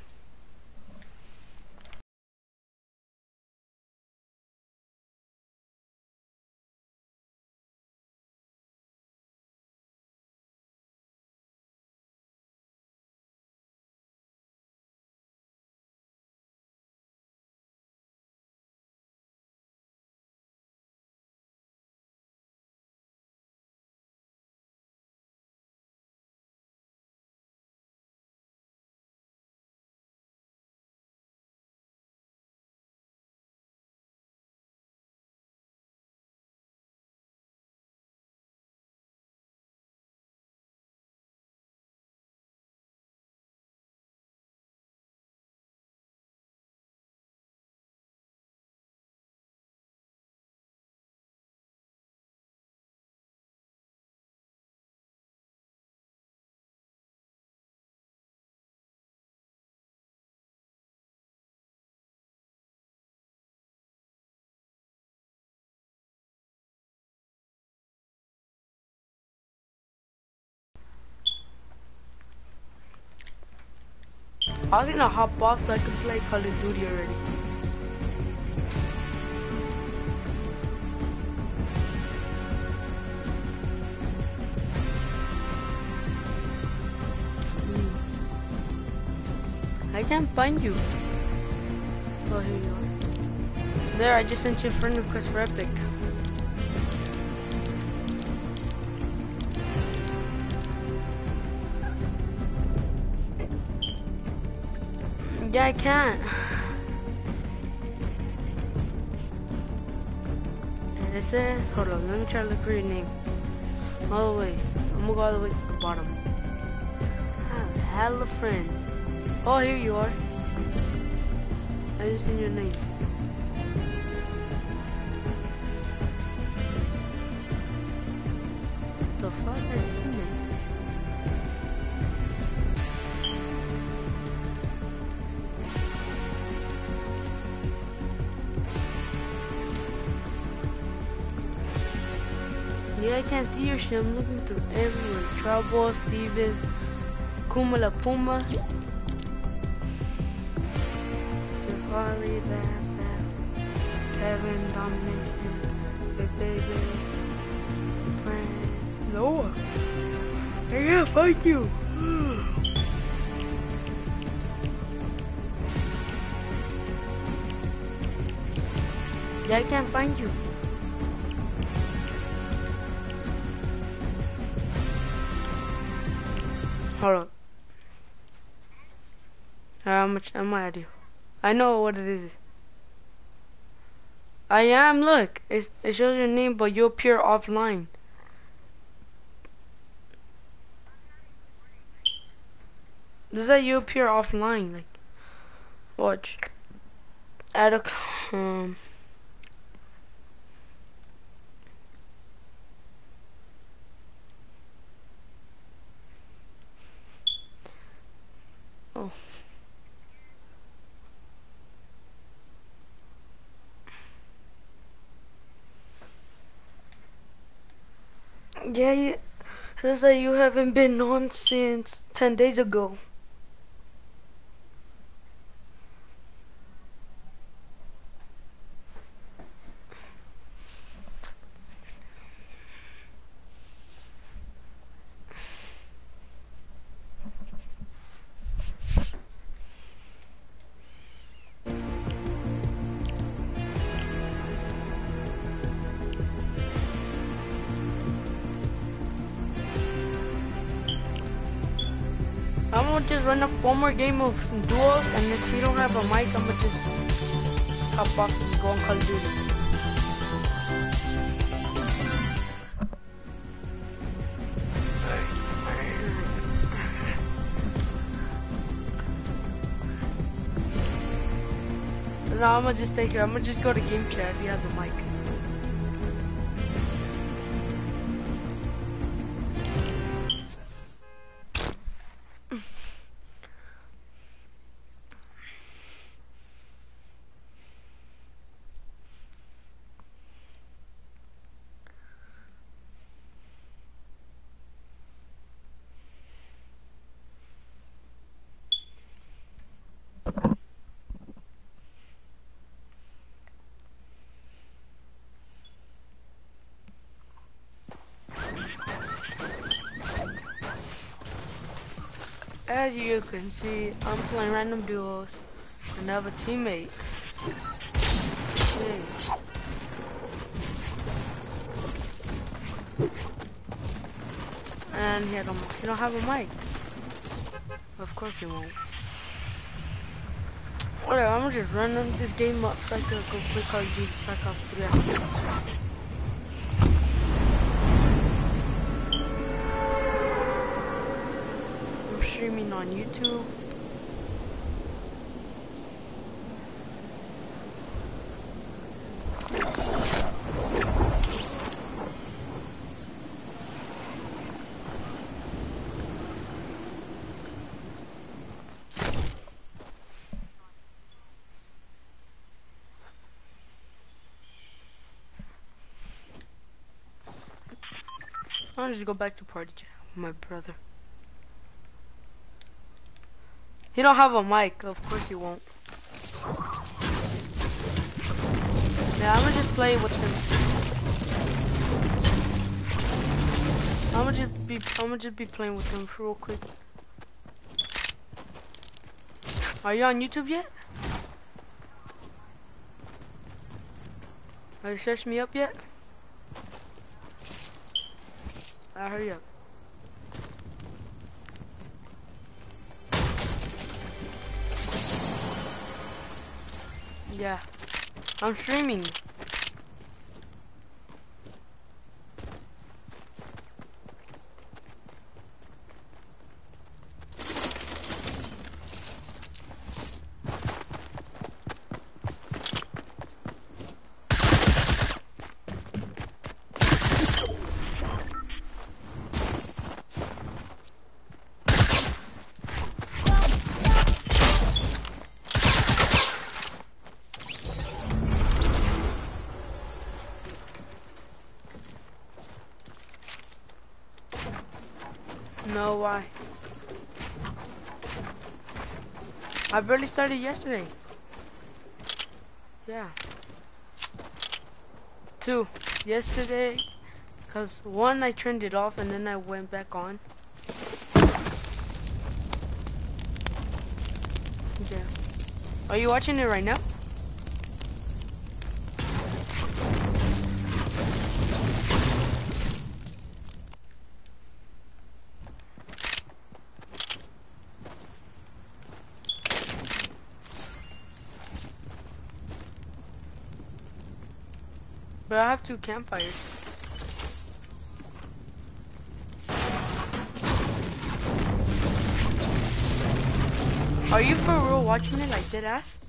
I was gonna hop off so I could play Call of Duty already. I can't find you. Oh, here you are. There, I just sent you a friend request for Epic. Yeah, I can't. And this is, hold on, let me try to look for your name. All the way. I'm gonna go all the way to the bottom. I have hella friends. Oh, here you are. I just seen your name. The fuck? I just seen it. Yeah, I can't see your shit. I'm looking through everywhere. Trouble, Steven, Kuma La Puma. Harley, that, Kevin, Dominic, baby. No. I can't find you. Yeah, I can't find you. Hold on. How much am I at you? I know what it is. I am, look. It shows your name, but you appear offline. Does that you appear offline? Like, watch. Add a, oh. Yeah, it says that you haven't been on since 10 days ago. I'm gonna just run up one more game of duos, and if you don't have a mic, I'm gonna just hop off and go on Call of Duty. No, I'm gonna just take it. I'm gonna just go to game chat if he has a mic. As you can see, I'm playing random duos and I have a teammate. Yay. And he don't have a mic. Of course he won't. Whatever, I'm just running this game up so I can go play Call of Duty Black Ops 3 afterwards. Streaming on YouTube. I'll just go back to party chat with my brother. He don't have a mic, of course he won't. Yeah, I'm gonna just play with him. I'm gonna just be playing with him for real quick. Are you on YouTube yet? Have you searched me up yet? Hurry up. Yeah, I'm streaming. No, why? I barely started yesterday. Yeah. 2. yesterday, cause one I turned it off and then I went back on. Yeah. Are you watching it right now? But I have 2 campfires. Are you for real watching it like dead ass?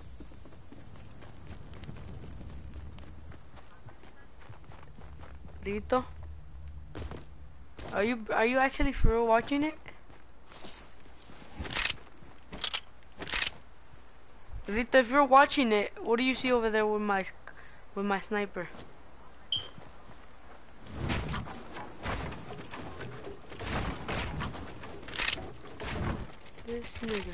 Rito? Are you actually for real watching it? Rito, if you're watching it, what do you see over there with my sniper? This nigga.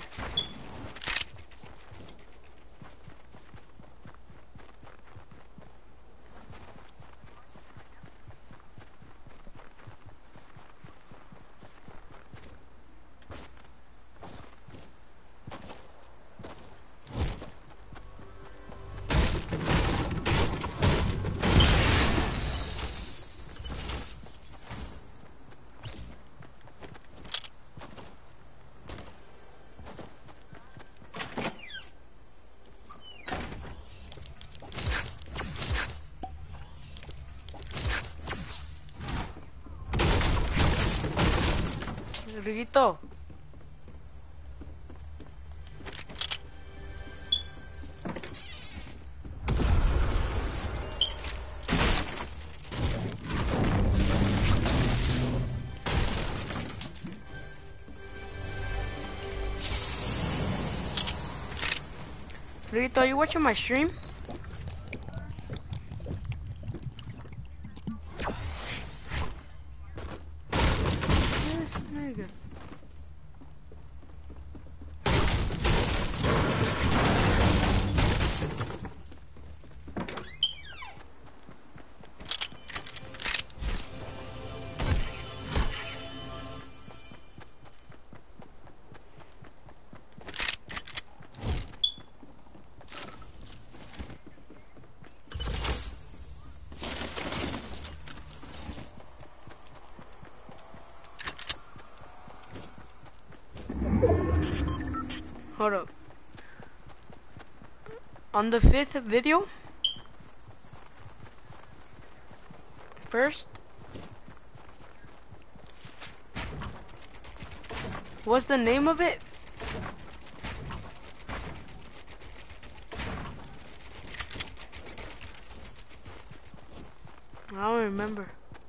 Rito. Rito, are you watching my stream? This nigga. Hold up. On the 5th video, first, what's the name of it? I don't remember.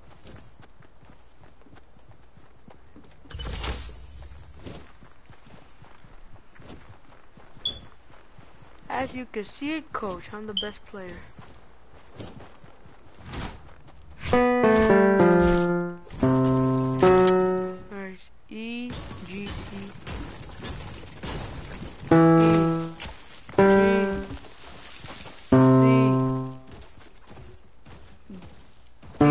As you can see, coach, I'm the best player. There's E, G, C, E, G, C, D,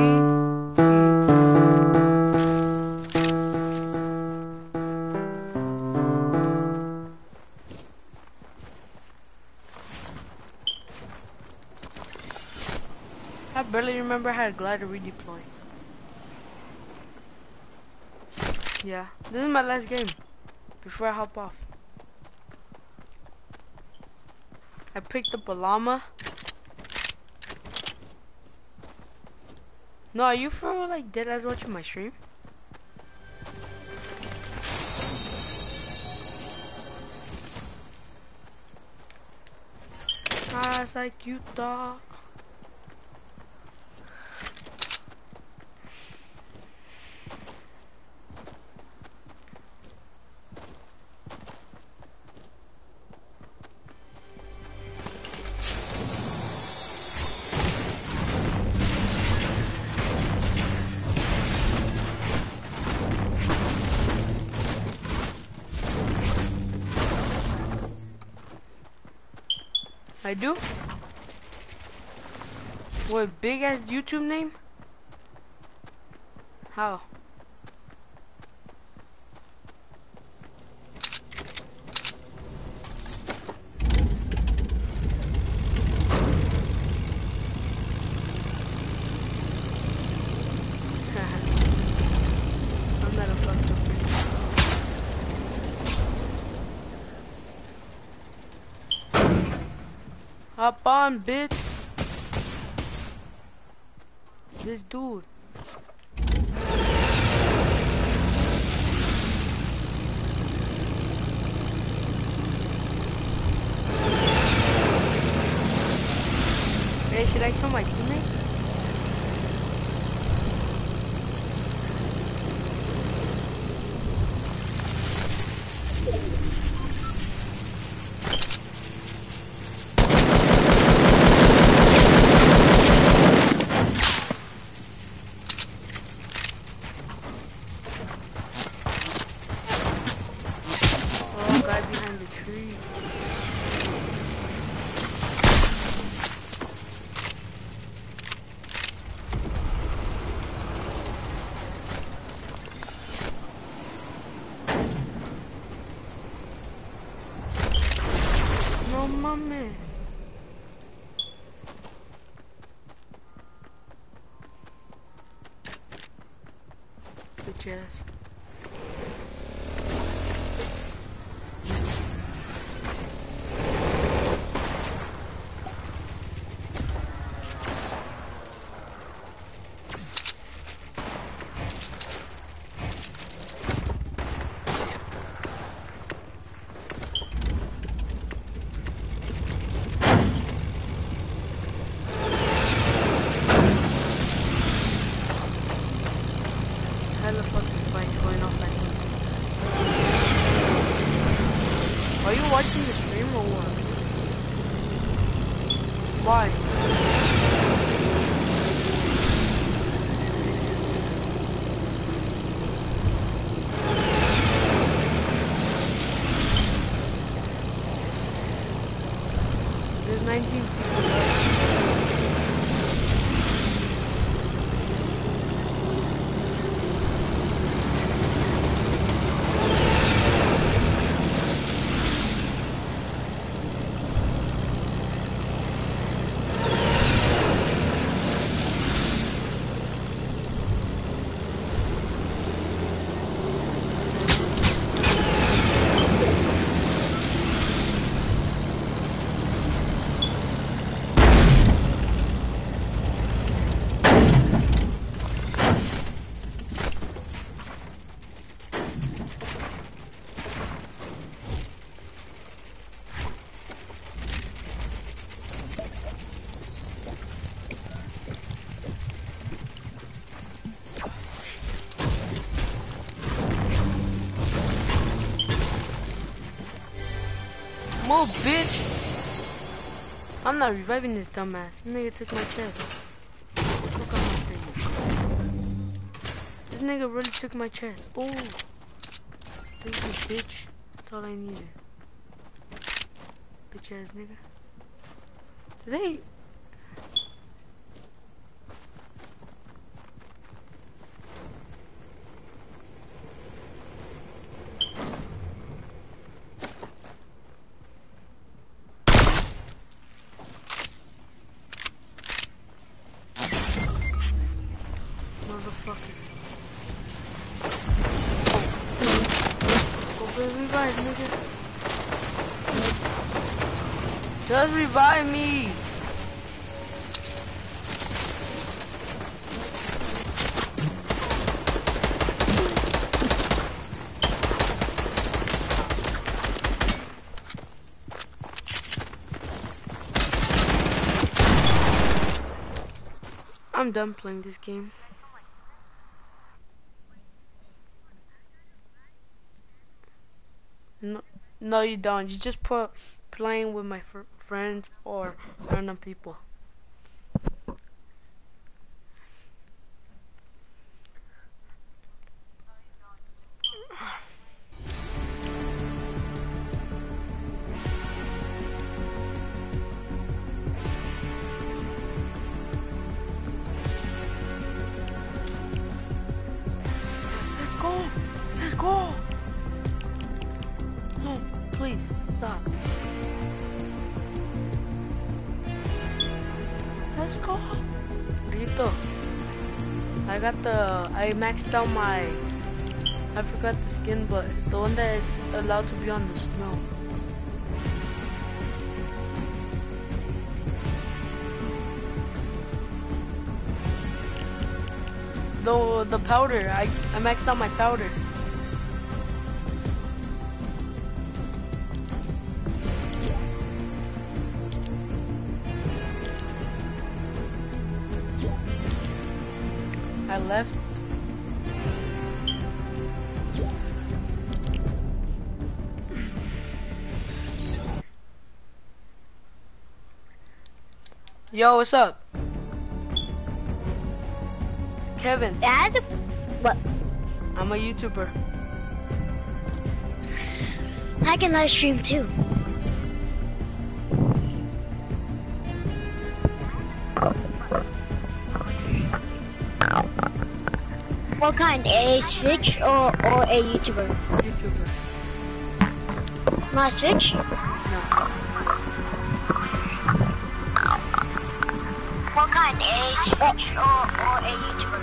I barely remember how to glider redeploy. Yeah, this is my last game before I hop off. I picked up a llama. No, are you for real, like dead ass watching my stream? As like you thought. I do? What, big ass YouTube name? How? I'm not a fucked up person. Hop on, bitch. This dude. Hey, should I kill my teammate? Oh, guy behind the tree. No mames. Bitch ass. Hella fucking fights going off like this. Are you watching the stream or what? Why? There's 19 people left. Move, bitch! I'm not reviving this dumbass. This nigga took my chest. Fuck on my face. This nigga really took my chest. Oh! Thank you, bitch. That's all I needed. Bitch ass nigga. Today. Motherfucker. Go revive, nigga. Just revive me. I'm done playing this game. No, you don't. You just put playing with my friends or random people. let's go. Rito. I maxed out my, I forgot the skin, but the one that is allowed to be on the snow. The powder, I maxed out my powder. I left. Yo, what's up? Kevin. Dad? What? I'm a YouTuber. I can live stream too. What kind? A Switch or a YouTuber? YouTuber. Not Switch? No. What kind? A Switch or a YouTuber?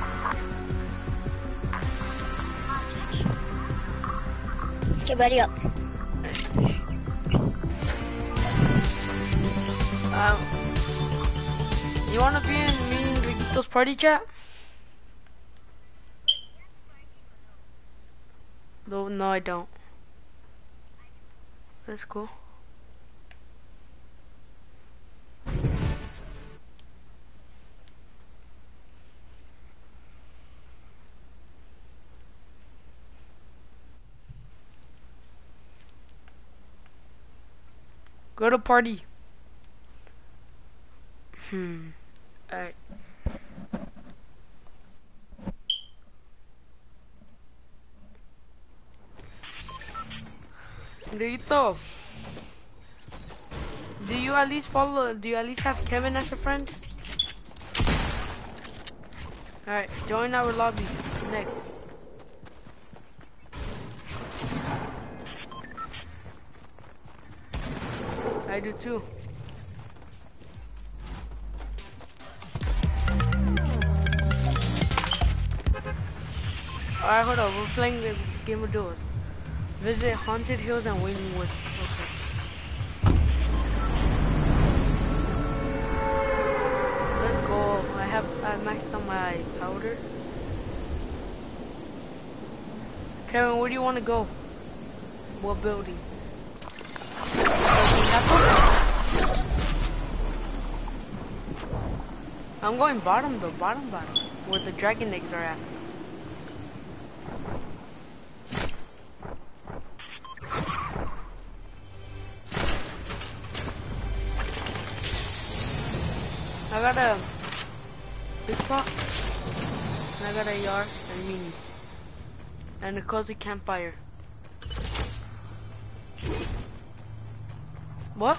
Not Switch. Okay, ready up. You wanna be in me and Riquito's party chat? No, I don't. That's cool. Go to party. Alright. Rito, do you at least have Kevin as a friend? Alright, join our lobby next. I do too. Alright, hold on, we're playing the game of doors. Visit Haunted Hills and Waiting Woods. Okay. Let's go. I maxed out my powder. Kevin, where do you want to go? What building? I'm going bottom though, bottom. Where the dragon eggs are at. I got a big pot, and I got a yard and minis, and a cozy campfire. What?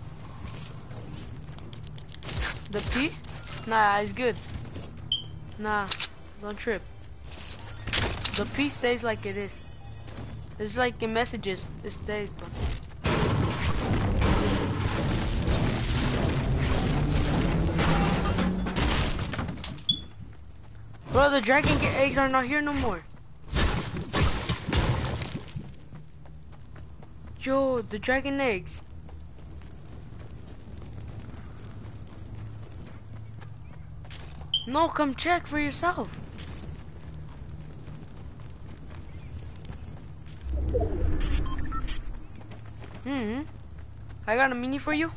The P? Nah, it's good. Nah, don't trip. The P stays like it is. It's like in messages, it stays, bro. Bro, the dragon eggs are not here no more. Yo, the dragon eggs. No, come check for yourself. I got a mini for you.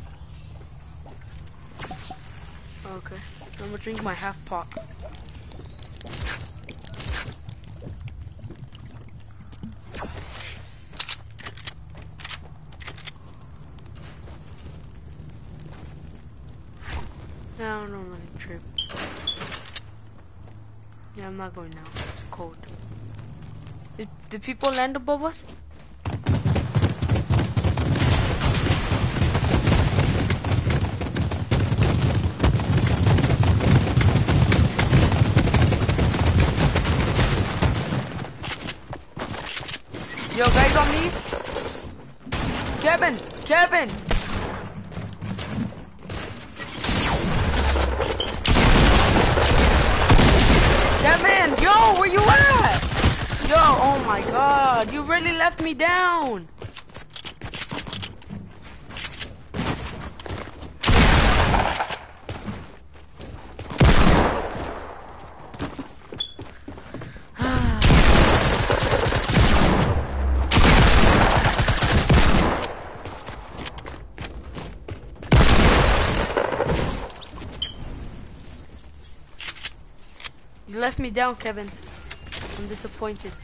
Okay, I'm gonna drink my half pot. I don't know, really trip. Yeah, I'm not going now. It's cold. Did people land above us? Yo, guys on me? Kevin! Oh my god, you really left me down. You left me down, Kevin. I'm disappointed.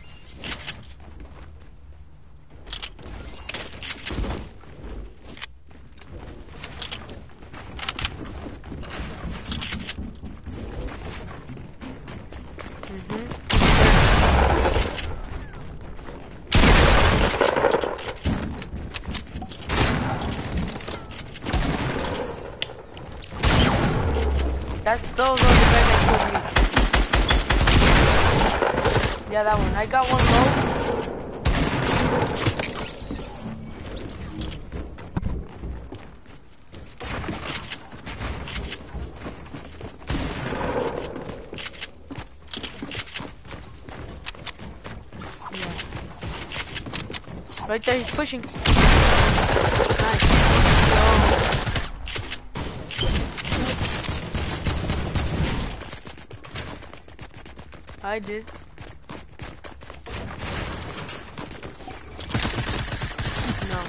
Those are the guys that killed me. Yeah, that one. I got one low. Yeah. Right there, he's pushing. Nice. I did. No.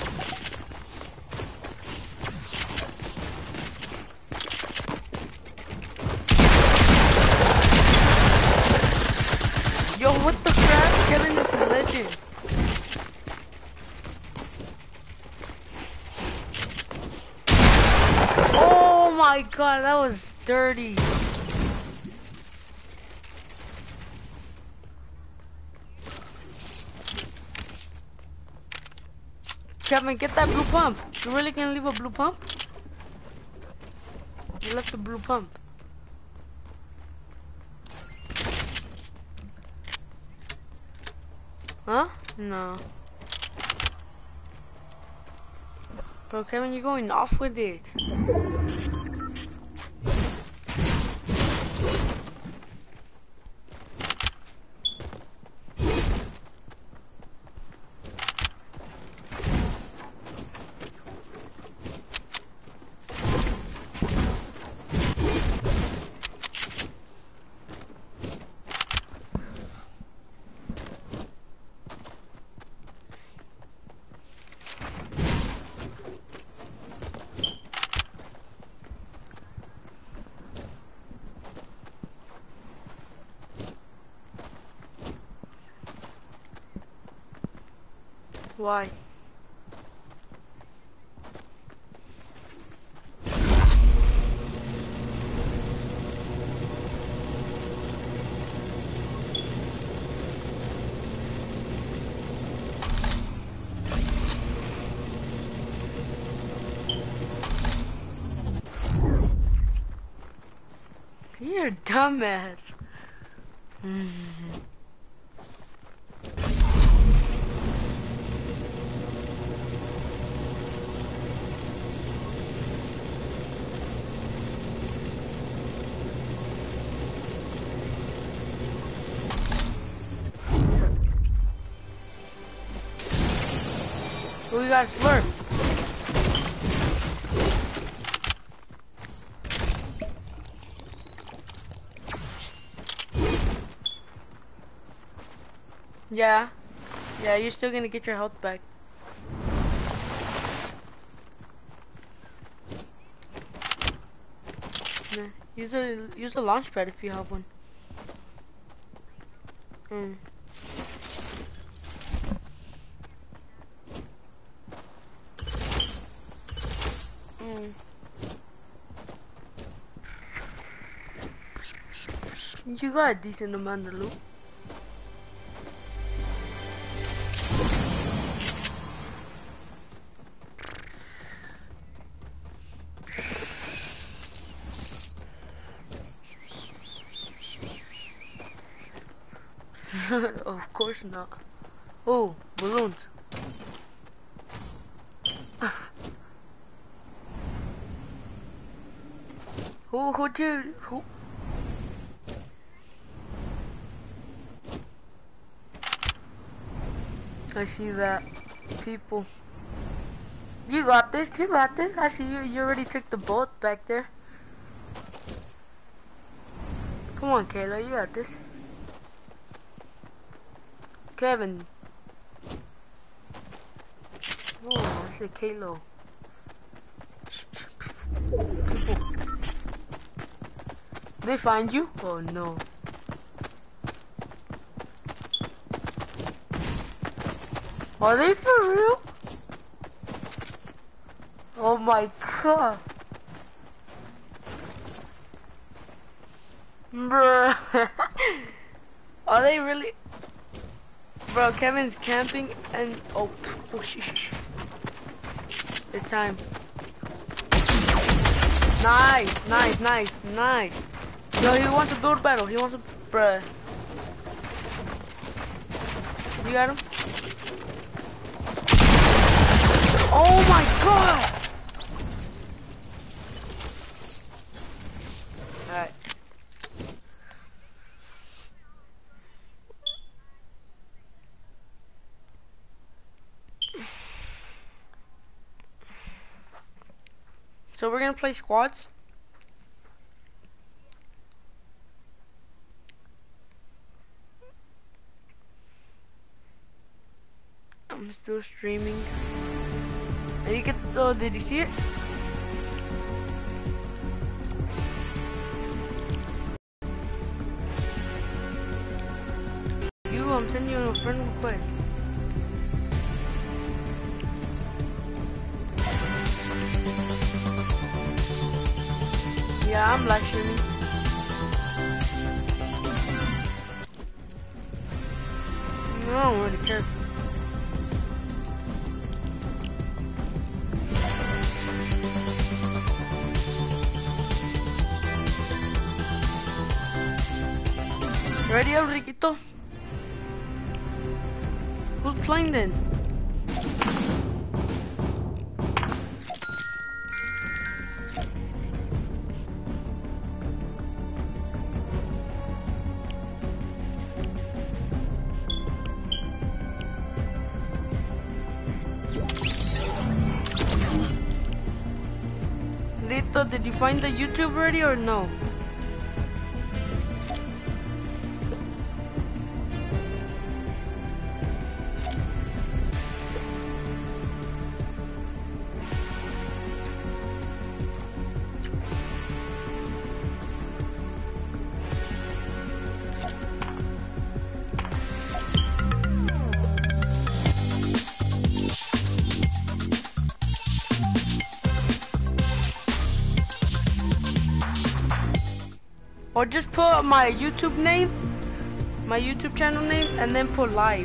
Yo, what the crap? Kevin is a legend. Oh my god, that was dirty. Kevin, get that blue pump. You really gonna leave a blue pump? You left the blue pump. Huh? No. Bro, Kevin, you're going off with it. Why? You're a dumbass. We got slurp. Yeah. Yeah, you're still gonna get your health back. Yeah. Use a launch pad if you have one. You got a decent amount of loot. Of course not. Oh, balloons. Who? I see that. People. You got this, you got this. I see you. You already took the boat back there. Come on, Kayla, you got this. Kevin. Oh, I said Kayla. People. They find you? Oh no. Are they for real? Oh my god. Bruh. Are they really? Bro, Kevin's camping and oh shh. It's time. Nice. Yo, he wants to build battle. He wants to, bruh. You got him? Oh my god! Alright. So we're gonna play squads. I'm still streaming. And you get, oh, did you see it? I'm sending you a friend request. Yeah, I'm live streaming. I don't really care. Ready up, Riquito? Who's playing then? Rito, did you find the YouTube already or no? Or just put my YouTube name, my YouTube channel name, and then put live.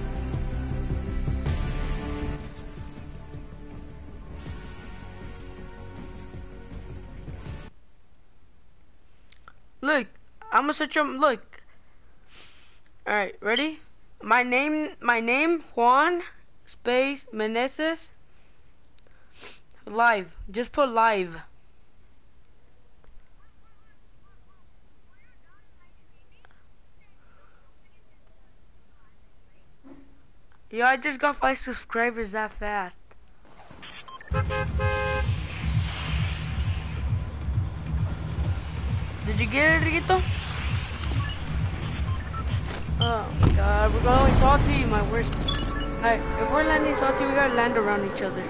Look, I'm gonna search up, look. Alright, ready? My name, Juan, space, Meneses, live. Just put live. Yo, I just got 5 subscribers that fast. Did you get it, Riquito? Oh my god, we're going salty, my worst. Alright, if we're landing salty, we gotta land around each other.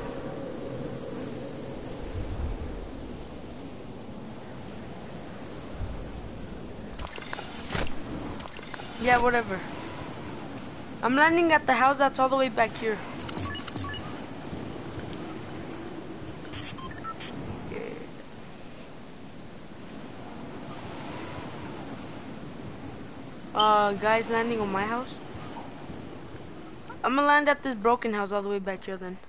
Yeah, whatever. I'm landing at the house that's all the way back here. Guys landing on my house. I'm gonna land at this broken house all the way back here then.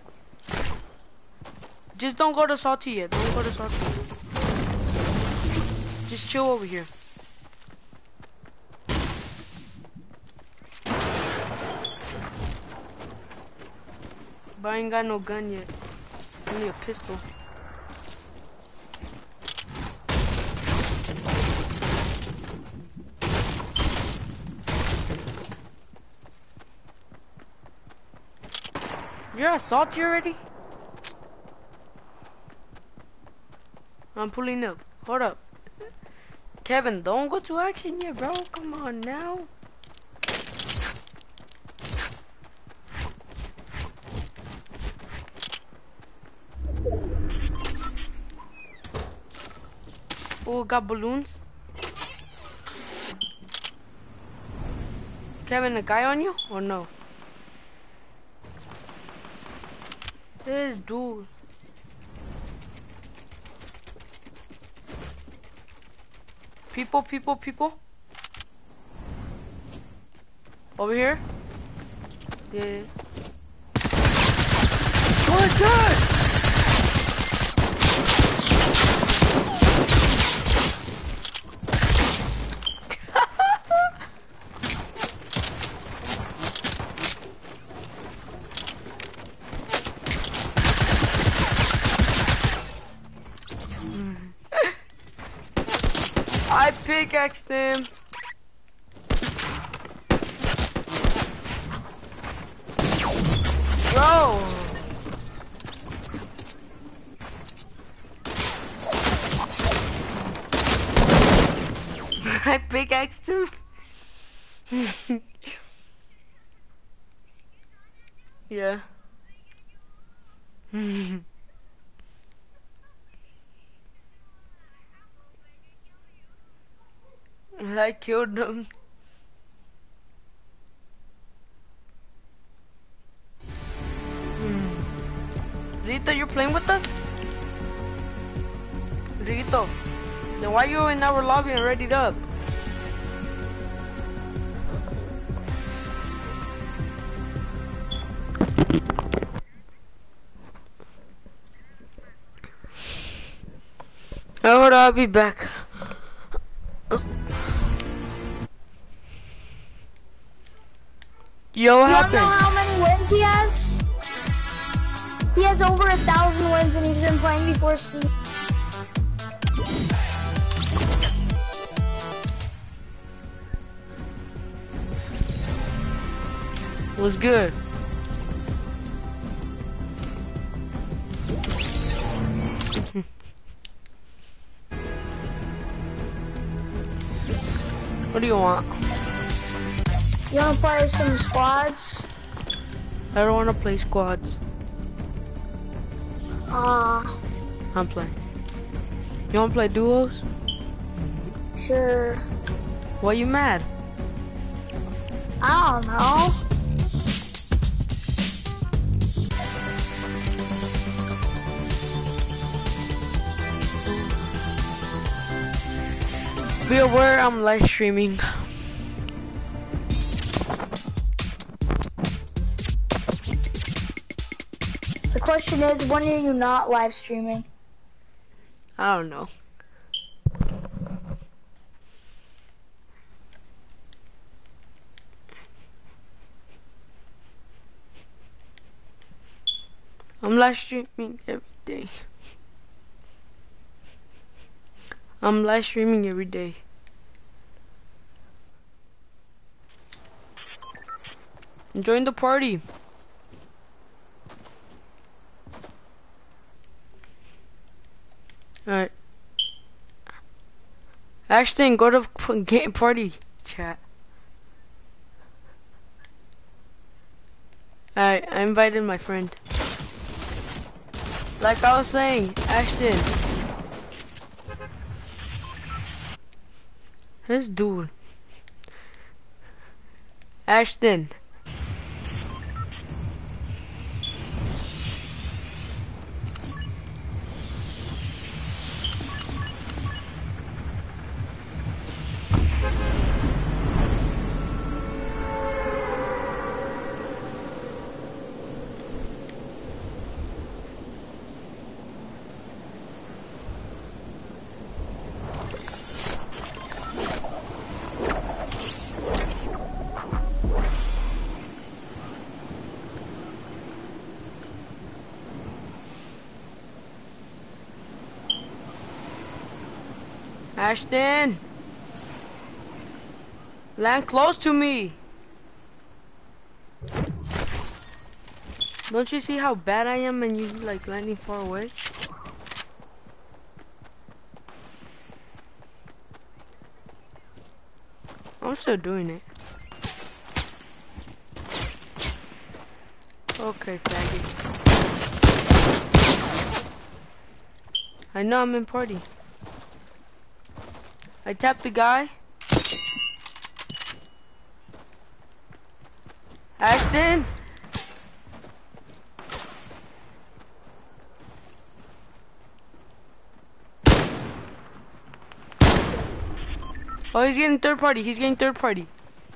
Just don't go to Salty yet. Don't go to Salty. Just chill over here. But I ain't got no gun yet. Only a pistol. You're at salty already? I'm pulling up. Hold up. Kevin, don't go to action yet, bro. Come on now. Oh, got balloons. Kevin, a guy on you or no? This dude. People. Over here? Yeah. What's that? I pickaxed him. Bro. I pickaxed him. Yeah. I killed him. Rito, you're playing with us? Rito, then why you in our lobby and readied up? Alright, I'll be back. Yo, what happened? You don't know how many wins he has? He has over 1,000 wins and he's been playing before C. Was good. What do you want? You wanna play some squads? I don't want to play squads. I'm playing. You want to play duos? Sure. Why you mad? I don't know. Be aware I'm live streaming. The question is, when are you not live streaming? I don't know. I'm live streaming every day. I'm live streaming every day. Join the party. Alright. Ashton, go to game party chat. Alright, I invited my friend. Like I was saying, Ashton. This dude. Ashton. Ashton! Land close to me! Don't you see how bad I am and you like landing far away? I'm still doing it. Okay, faggot. I know I'm in party. I tapped the guy. Ashton. Oh, he's getting third party. He's getting third party.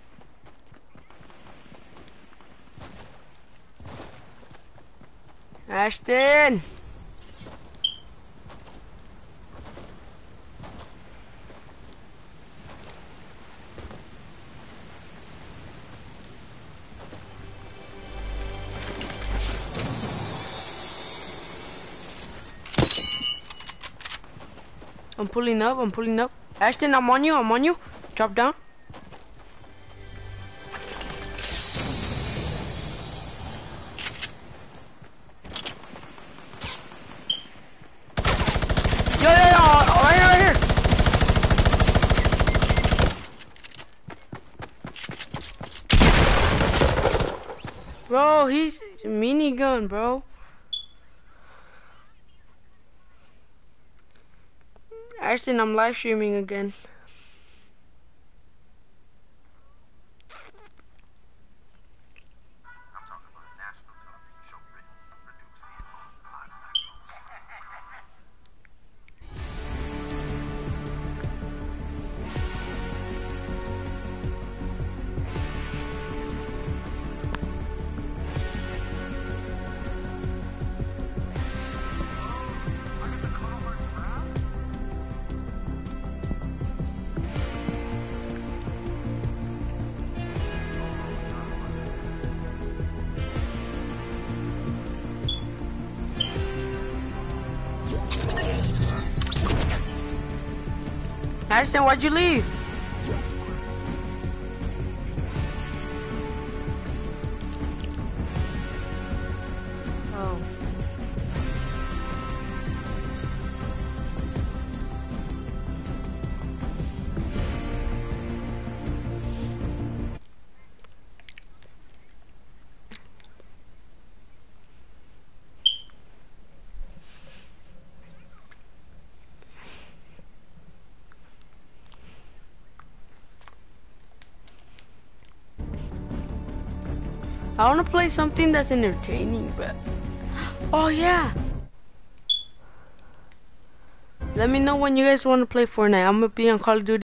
Ashton. I'm pulling up. I'm pulling up. Ashton, I'm on you. I'm on you. Drop down. Yo, right here. Bro, he's minigun, bro. Ashton, I'm live streaming again. Ashton, why'd you leave? Oh. I want to play something that's entertaining, but... Oh, yeah! Let me know when you guys want to play Fortnite. I'm going to be on Call of Duty.